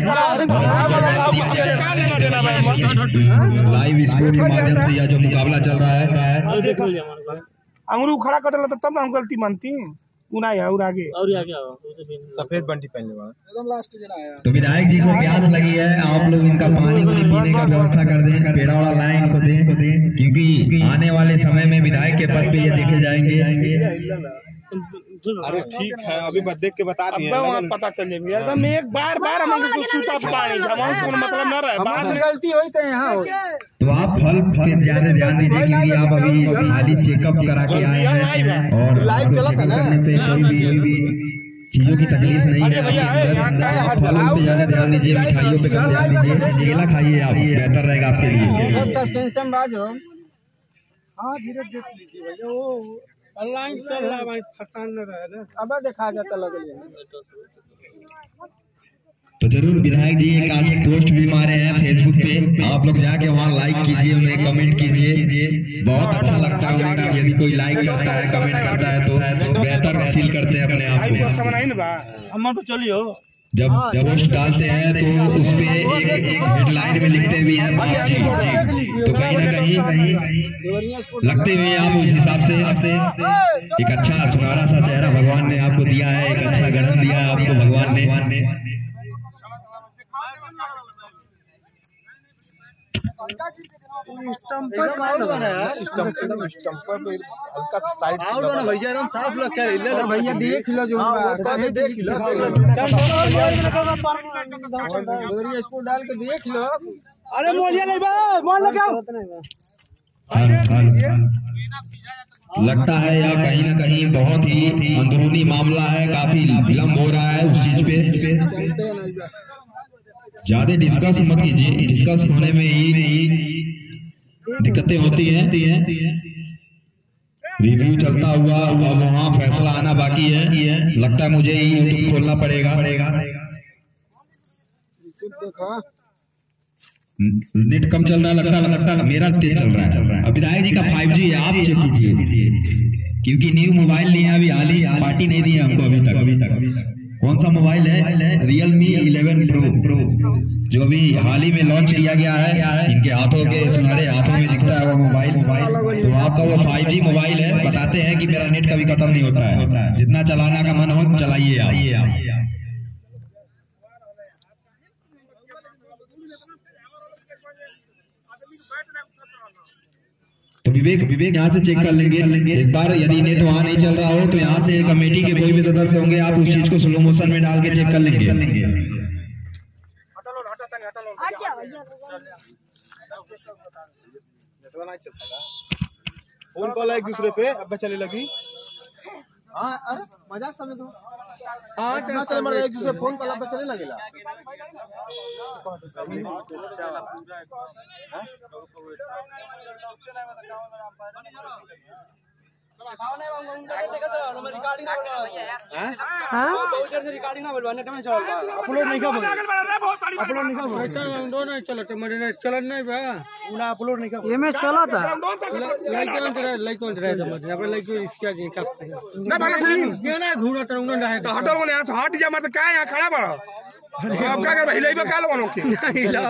लाइव स्कोर के माध्यम से यह जो मुकाबला चल रहा है, अंगुरू खड़ा कर तब ना हम गलती मानती उना है और आगे और आगे सफेद बंटी पहनने वाला एकदम लास्ट जना आया। तो विधायक जी को प्यास लगी है, आप लोग इनका पानी वानी पीने का व्यवस्था कर दें, पेड़ा वाला लाइन को दें, क्योंकि आने वाले समय में विधायक के पद पे ये देखे जाएंगे। अरे ठीक है, अभी बस देख के बता दिए, पता चल जाएगा एकदम। एक बार बार हम सूता पानी हम मतलब न रहे, बात से गलती हुई तो यहाँ हो। तो आप फल पे ज्यादा ध्यान दीजिए, क्योंकि आप अभी खाली चेकअप करा के आए हैं और लाइव चला था ना, पे कोई भी चीजों की तकलीफ नहीं है। फलों पे ज्यादा ध्यान दीजिए, मिठाइयों पे कम ध्यान दीजिए, केला खाइए आप, बेहतर रहेगा आपके लिए। सस्पेंशन बाज हो। हाँ धीरे देख लीजिए भैया, वो ऑनलाइन चल रहा है भाई, फसान न रहे ना, अब देखा जाता लग रहा। तो जरूर विधायक जी एक आज पोस्ट भी मारे हैं फेसबुक पे, आप लोग जाके वहाँ लाइक कीजिए, उन्हें कमेंट कीजिए। बहुत अच्छा लगता है उन्हें, यदि कोई लाइक करता है, कमेंट करता है तो बेहतर फील करते हैं अपने आप को। तो चलियो जब जब पोस्ट डालते हैं तो उस पे एक हेडलाइन में लिखते भी हैं बात जी, तो कहीं ना कहीं लगते हुए आप उस हिसाब से एक अच्छा सुनहरा सा चेहरा भगवान ने आपको दिया है, एक अच्छा गठन दिया है आपको भगवान ने। भैया देख लो जो देख लो, स्पून डाल के देख लो। अरे मोलिया नहीं बा, मोल लगाओ। लगता है यह कहीं ना कहीं बहुत ही अंदरूनी मामला है, काफी विलम्ब हो रहा है उस चीज पे। ज्यादा डिस्कस मत कीजिए, डिस्कस होने में ही दिक्कतें होती हैं। रिव्यू चलता हुआ अब वहाँ फैसला आना बाकी है, लगता है मुझे ही यूट्यूब खोलना पड़ेगा। नेट कम चल रहा है, लगता लगता मेरा तेज चल रहा है। अब विधायक जी का फाइव जी है, आप चेक कीजिए, क्योंकि न्यू मोबाइल नहीं है, अभी हाल ही पार्टी नहीं दी है हमको अभी तक। अभी तक कौन सा मोबाइल है? रियलमी इलेवन प्रो प्रो जो अभी हाल ही में लॉन्च किया गया है। इनके हाथों के सुनहरे हाथों में दिखता है वो मोबाइल, तो आपका वो फाइव जी मोबाइल है। बताते हैं कि मेरा नेट कभी खत्म नहीं होता है, जितना चलाना का मन हो चलाइए आप। तो विवेक विवेक यहाँ से चेक कर लेंगे एक बार, यदि नेट वहाँ नहीं चल रहा हो तो यहाँ से कमेटी के कोई भी सदस्य होंगे, आप उस चीज को स्लो मोशन में डाल के चेक कर लेंगे। फोन कॉल एक दूसरे पे अब चले लगी। हाँ अरे मजाक समझ दो। हाँ क्या चल मर एक दूसरे फोन कॉल अब चले लगेला। अपलोड नहीं कर अपलोड नहीं कर दोनों चलो मेरे चलन नहीं बा उना अपलोड नहीं कर ये में चला था लाइक कौन रहा लाइक कौन रहा था मतलब अपन लाइक इसका के का ना बाला प्लीज ये ना घूरा तर उन्होंने रहा तो हटो ने हट जा मत का यहां खड़ा बड़ा अब क्या कर भाई लाई बका लो के नहीं ला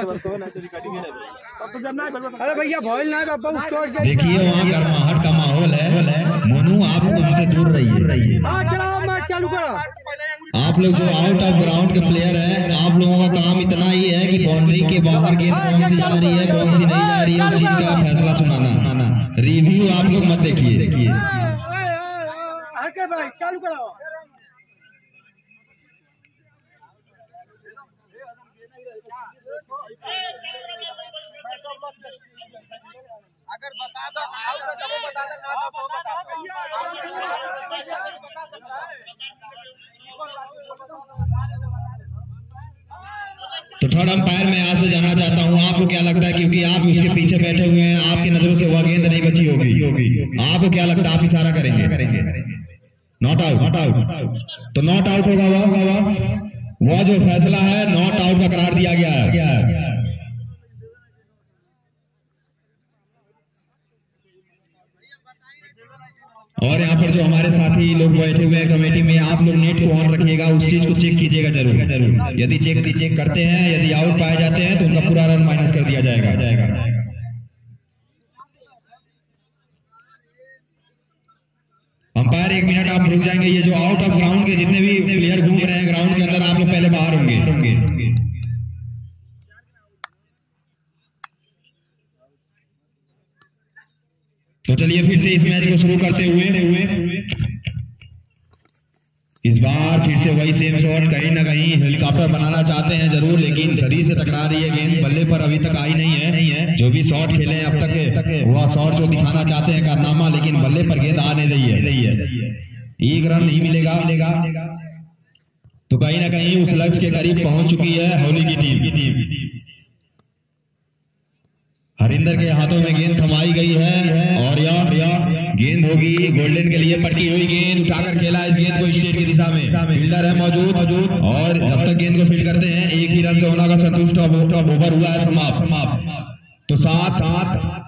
अरे भैया भइल ना बाबा चोट गया। देखिए वहां गर्माहट का माहौल है, मोनू आप उनसे दूर रहिए। हां चलाओ मैच चालू करो। आप लोग जो आउट ऑफ ग्राउंड के प्लेयर हैं, आप लोगों का काम इतना ही है कि बाउंड्री के बाहर गेंद कौन सी जा रही है, कौन सी नहीं जा रही है, उस चीज का फैसला सुनाना। रिव्यू आप लोग मत देखिए। चालू कराओ। अगर बता दो आउट है तो बता दो, ना तो बता तो थर्ड अंपायर मैं आपसे जानना चाहता हूँ, आपको क्या लगता है, क्योंकि आप उसके पीछे बैठे हुए हैं, आपकी नजरों से वह गेंद नहीं बची होगी, आपको क्या लगता है, आप इशारा करेंगे करेंगे नॉट आउट नॉट आउट तो नॉट आउट होगा वह वह जो फैसला है नॉट आउट का करार दिया गया है। और यहाँ पर जो हमारे साथी लोग बैठे हुए हैं कमेटी में, आप लोग नेट को ऑन रखिएगा, उस चीज को चेक कीजिएगा जरूर जरूर। यदि चेक चेक करते हैं, यदि आउट पाए जाते हैं तो उनका पूरा रन माइनस कर दिया जाएगा जाएगा अंपायर एक मिनट आप रुक जाएंगे। ये जो आउट ऑफ ग्राउंड के जितने भी प्लेयर घूम रहे हैं ग्राउंड के अंदर, आप लोग पहले बाहर होंगे। तो चलिए फिर से इस मैच को शुरू करते हुए हुए इस बार फिर से वही सेम शॉट, कहीं ना कहीं हेलीकॉप्टर बनाना चाहते हैं जरूर, लेकिन शरीर से टकरा रही है गेंद, बल्ले पर अभी तक आई नहीं है नहीं है जो भी शॉट खेले हैं अब तक वह शॉट जो दिखाना चाहते हैं कारनामा, लेकिन बल्ले पर गेंद आ नहीं रही है नहीं है एक रन नहीं मिलेगा मिलेगा तो कहीं ना कहीं उस लक्ष्य के करीब पहुंच चुकी है हौली की टीम की टीम हरिंदर के हाथों में गेंद थमाई गई है और यह गेंद होगी गोल्डन के लिए, पटकी हुई गेंद उठाकर खेला इस गेंद को स्टेट की दिशा में, फील्डर है मौजूद मौजूद और जब तक गेंद को फील्ड करते हैं एक ही रन से होना का संतुष्ट ओवर हुआ है समाप्त समाप्त तो सात सात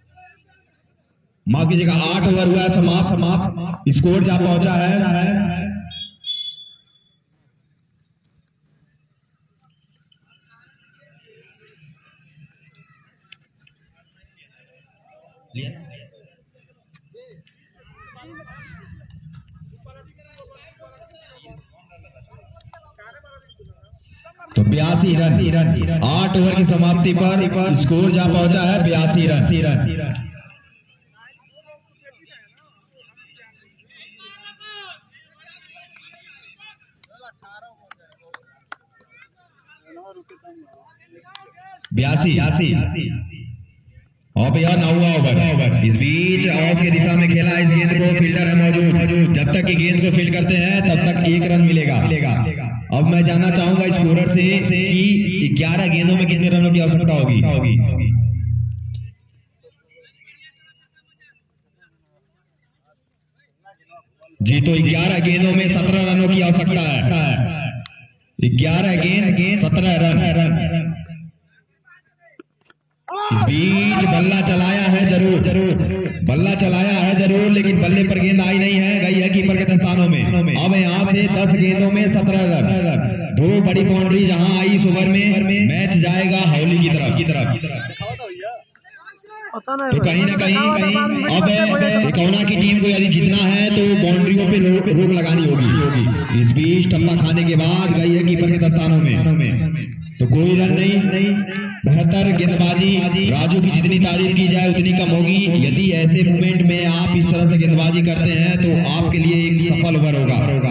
माफ कीजिएगा आठ ओवर हुआ है समाप्त समाप्त स्कोर जहां पहुंचा है तो बयासी रन रन आठ ओवर की समाप्ति पर स्कोर जहां पहुंचा है बयासी रन रन बयासी और भैया नौवा ओवर इस बीच ऑफ की दिशा में खेला इस गेंद को, फील्डर है मौजूद, जब तक कि गेंद को फील्ड करते हैं तब तक एक रन मिलेगा मिलेगा अब मैं जानना चाहूंगा स्कोरर से कि ग्यारह गेंदों में कितने रनों की आवश्यकता होगी जी तो ग्यारह गेंदों में सत्रह रनों की आवश्यकता है, ग्यारह गेंद सत्रह रन इस बीच बल्ला चलाया है जरूर जरूर बल्ला चलाया है जरूर लेकिन बल्ले पर गेंद आई नहीं है, गई है कीपर के दस्तानों में। अब यहाँ से दस गेंदों में सत्रह रन, दो बड़ी बाउंड्री जहाँ आई इस ओवर में, मैच जाएगा हौली की तरफ की तरफ तो कहीं ना कहीं कहीं अब इकौना की टीम को यदि जीतना है तो बाउंड्रियों पे रोक रोक लगानी होगी। इस बीच टप्पा खाने के बाद गई है कीपर के दस्तानों में तो कोई रन नहीं नहीं बेहतर गेंदबाजी राजू की जितनी तारीफ की जाए उतनी कम होगी। यदि ऐसे मूवमेंट में आप इस तरह से गेंदबाजी करते हैं तो आपके लिए एक सफल ओवर होगा होगा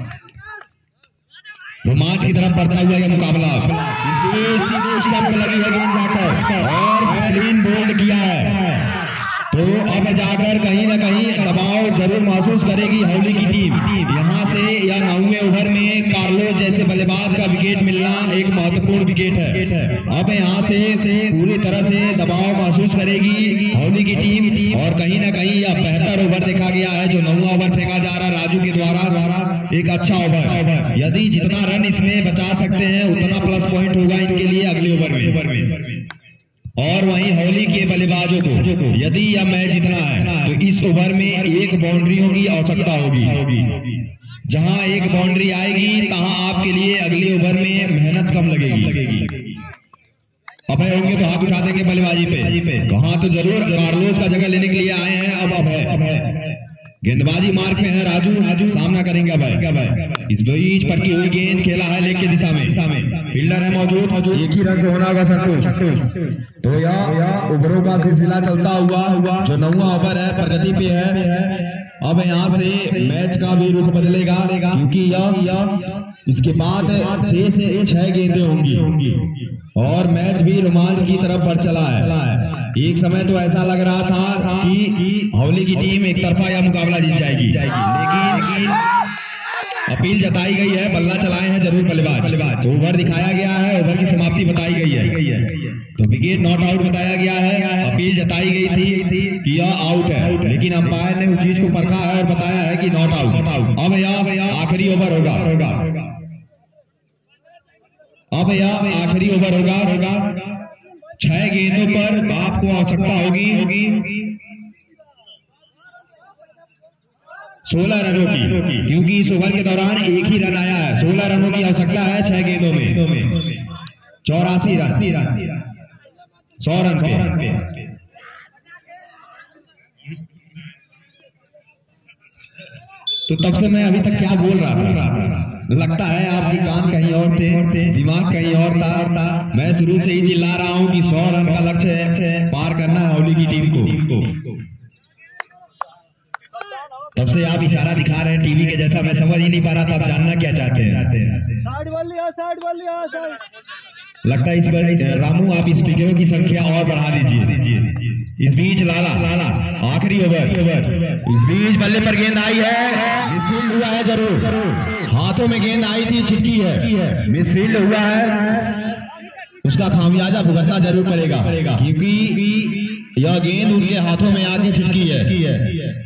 रोमांच की तरफ बढ़ता हुआ यह मुकाबला सीधे स्टंप लगी है गेंद जाकर और क्लीन बोल्ड किया है तो अब जाकर कहीं ना कहीं दबाव जरूर महसूस करेगी हौली की टीम। यहाँ से या नौवें ओवर में कार्लोस जैसे बल्लेबाज का विकेट मिलना एक महत्वपूर्ण विकेट है। अब यहाँ से पूरी तरह से दबाव महसूस करेगी हौली की टीम और कहीं ना कहीं यह बेहतर ओवर देखा गया है जो नौवां ओवर फेंका जा रहा है राजू के द्वारा द्वारा एक अच्छा ओवर। यदि जितना रन इसमें बचा सकते हैं उतना प्लस पॉइंट होगा इनके लिए अगले ओवर में। और वहीं हौली के बल्लेबाजों को यदि यह मैच जीतना है तो इस ओवर में एक बाउंड्रियों की आवश्यकता होगी। जहां एक बाउंड्री आएगी तहां आपके लिए अगले ओवर में मेहनत कम लगेगी। अभय होंगे तो हाथ उठा देंगे बल्लेबाजी पे, वहां तो जरूर कार्लोस का जगह लेने के लिए आए हैं। अब अब है गेंदबाजी मार्ग में है राजू राजू सामना करेंगे अब इस बीच पर की हुई गेंद खेला है लेग की दिशा में, फील्डर है मौजूद, एक ही रन से होना होगा संतोष। तो यह ओवरों का सिलसिला चलता हुआ जो नौवां ओवर है प्रगति पे है। अब यहाँ से मैच का भी रुख बदलेगा क्योंकि यह इसके बाद छह से छह गेंदें होंगी और मैच भी रोमांच की तरफ बढ़ चला है। एक समय तो ऐसा लग रहा था कि हौली की टीम एक तरफा यह मुकाबला जीत जाएगी, लेकिन अपील जताई गई है, बल्ला चलाए हैं जरूर बल्लेबाज। तो ओवर दिखाया गया है, ओवर की समाप्ति बताई गई है, तो विकेट नॉट आउट बताया गया है। अपील जताई गई थी कि यह आउट है, लेकिन अंपायर ने उस चीज को परखा है और बताया है कि नॉट आउट। अब यह आखिरी ओवर होगा, अब यह आखिरी ओवर होगा। छह गेंदों पर आपको आवश्यकता होगी सोलह रनों की, क्योंकि इस ओवर के दौरान एक ही रन आया है। सोलह रनों की आवश्यकता है छह गेंदों में, चौरासी रन, सौ रन पे। तो तब से मैं अभी तक क्या बोल रहा था, लगता है आपकी कान कहीं और थे, दिमाग कहीं और था। मैं शुरू से ही चिल्ला रहा हूं कि सौ रन का लक्ष्य है, पार करना है हौली की टीम को। तब से आप इशारा दिखा रहे हैं टीवी के जैसा, मैं समझ ही नहीं पा रहा था आप जानना क्या चाहते हैं। लगता है इस बार रामू आप स्पीकरों की संख्या और बढ़ा दीजिए। इस बीच लाला लाला आखिरी ओवर, इस बीच बल्ले पर गेंद आई है, मिसफील्ड हुआ है जरूर, हाथों में गेंद आई थी, छिटकी है, मिसफील्ड हुआ है, उसका खामियाजा भुगतना जरूर करेगा क्योंकि यह गेंद उनके हाथों में आके छिटकी है।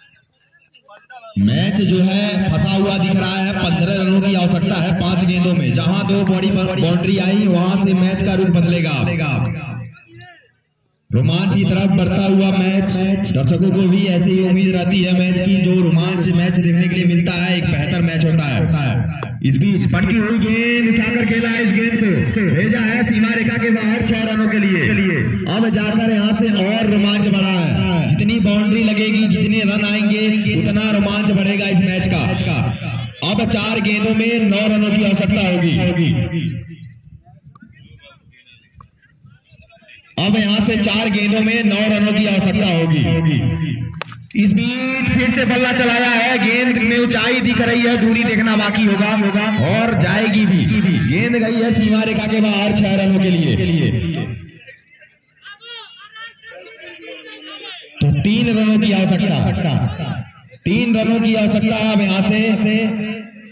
मैच जो है फंसा हुआ दिख रहा है, पंद्रह रनों की आवश्यकता है पांच गेंदों में। जहां दो बॉडी बाउंड्री आई वहां से मैच का रुख बदलेगा, रोमांच की तरफ बढ़ता हुआ मैच। दर्शकों को भी ऐसी ही उम्मीद रहती है मैच की, जो रोमांच मैच देखने के लिए मिलता है, एक बेहतर मैच होता है। इस बीच पटकी हुई गेंद उठाकर खेला है, इस गेंद को भेजा है सीमा रेखा के बाहर छह रनों के लिए। अब जाकर यहाँ से और रोमांच बढ़ा है, जितनी बाउंड्री लगेगी, जितने रन आएंगे, उतना रोमांच बढ़ेगा इस मैच का। अब चार गेंदों में नौ रनों की आवश्यकता होगी। अब यहां से चार गेंदों में नौ रनों की आवश्यकता होगी। इस बीच फिर से बल्ला चलाया है, गेंद में ऊंचाई दिख रही है, दूरी देखना बाकी होगा और जाएगी भी। गेंद गई है सीमा रेखा के बाहर छह रनों के लिए। तो तीन रनों की आवश्यकता, तीन रनों की आवश्यकता है अब यहां से।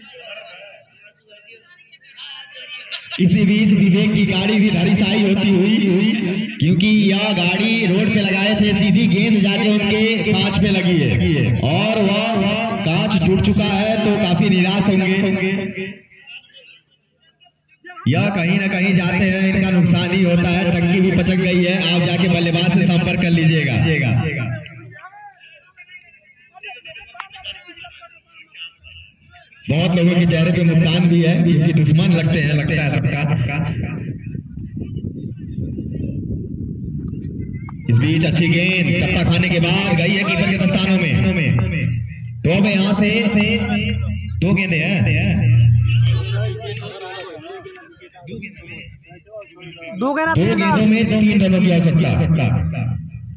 इसी बीच विवेक की गाड़ी भी धरीसाई होती हुई, क्योंकि यह गाड़ी रोड पे लगाए थे, सीधी गेंद जाके उनके कांच पे लगी है और वह कांच टूट चुका है, तो काफी निराश होंगे। यह कहीं ना कहीं जाते हैं इनका नुकसान ही होता है, टंकी भी पचक गई है। आप जाके बल्लेबाज से संपर्क कर लीजिएगा। बहुत लोगों के चेहरे पे मुस्कान भी है, क्योंकि दुश्मन लगते हैं, लगता है सबका। इस बीच अच्छी गेंद टप्पा खाने के बाद गई है कीपर के दस्तानों में। तो अब यहाँ से दो गेंदे हैं, दो गेंदों में तीन रनों की आवश्यकता।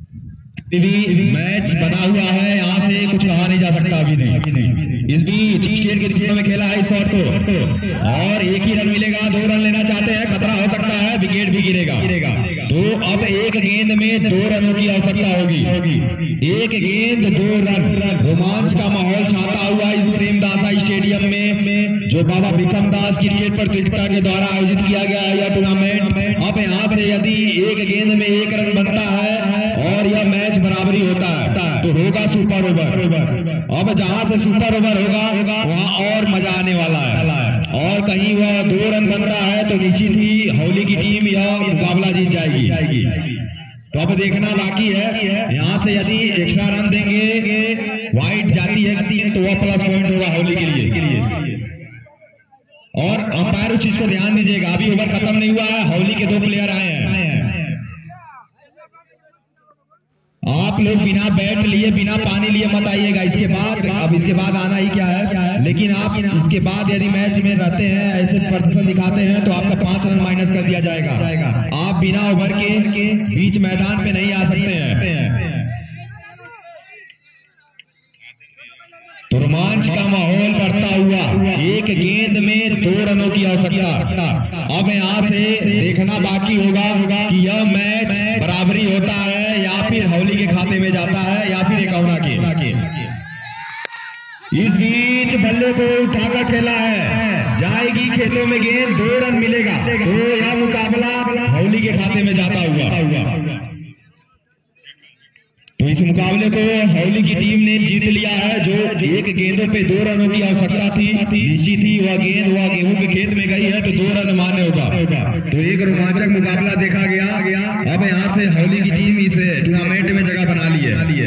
मैच बना हुआ है, यहाँ से कुछ कहा नहीं जा सकता अभी नहीं। इस बीच स्टेट के दिशा में खेला है इस शॉट को और एक ही रन मिलेगा, दो रन लेना चाहते हैं, खतरा हो सकता है, विकेट भी गिरेगा। तो अब एक गेंद में दो रनों की आवश्यकता होगी, एक गेंद दो रन। रोमांच का माहौल छाता हुआ इस प्रेमदासा स्टेडियम में, जो बाबा भिकम दास क्रिकेट प्रतियोगिता के द्वारा आयोजित किया गया है यह टूर्नामेंट। अब यहाँ से यदि एक गेंद में एक रन बनता है और यह मैच बराबरी होता है तो होगा सुपर ओवर। अब जहां से सुपर ओवर होगा वहां और मजा आने वाला है, और कहीं वह दो रन बनता है तो निश्चित ही हौली की टीम यह मुकाबला जीत जाएगी। तो अब देखना बाकी है, यहाँ से यदि एक्स्ट्रा रन देंगे, वाइड जाती है तो वह प्लस पॉइंट होगा हौली के लिए। और अंपायर उस चीज को ध्यान दीजिएगा, अभी ओवर खत्म नहीं हुआ है, हौली के दो प्लेयर आए हैं। आप लोग बिना बैट लिए बिना पानी लिए मत आइएगा। इसके बाद अब इसके बाद आना ही क्या है क्या है लेकिन आप इसके बाद यदि मैच में रहते हैं, ऐसे प्रदर्शन दिखाते हैं तो आपका पांच रन माइनस कर दिया जाएगा। आप बिना ओवर के बीच मैदान पे नहीं आ सकते हैं। तो रोमांच का माहौल बढ़ता हुआ एक गेंद में दो रनों की आवश्यकता। अब यहाँ से देखना बाकी होगा कि यह मैच बराबरी होता है या फिर हौली के खाते में जाता है या फिर एकावना के। इस बीच बल्ले को उठाकर खेला है, जाएगी खेतों में गेंद, दो रन मिलेगा तो यह मुकाबला हौली के खाते में जाता हुआ। तो इस मुकाबले को हौली की टीम ने जीत लिया है। जो एक गेंदों पे दो रनों की आवश्यकता थी, निश्चित ही वह गेंद वह गेहूं के खेत में गई है तो दो रन मान्य होगा। तो एक रोमांचक मुकाबला देखा गया। अब यहाँ से हौली की टीम इस टूर्नामेंट में जगह बना ली है।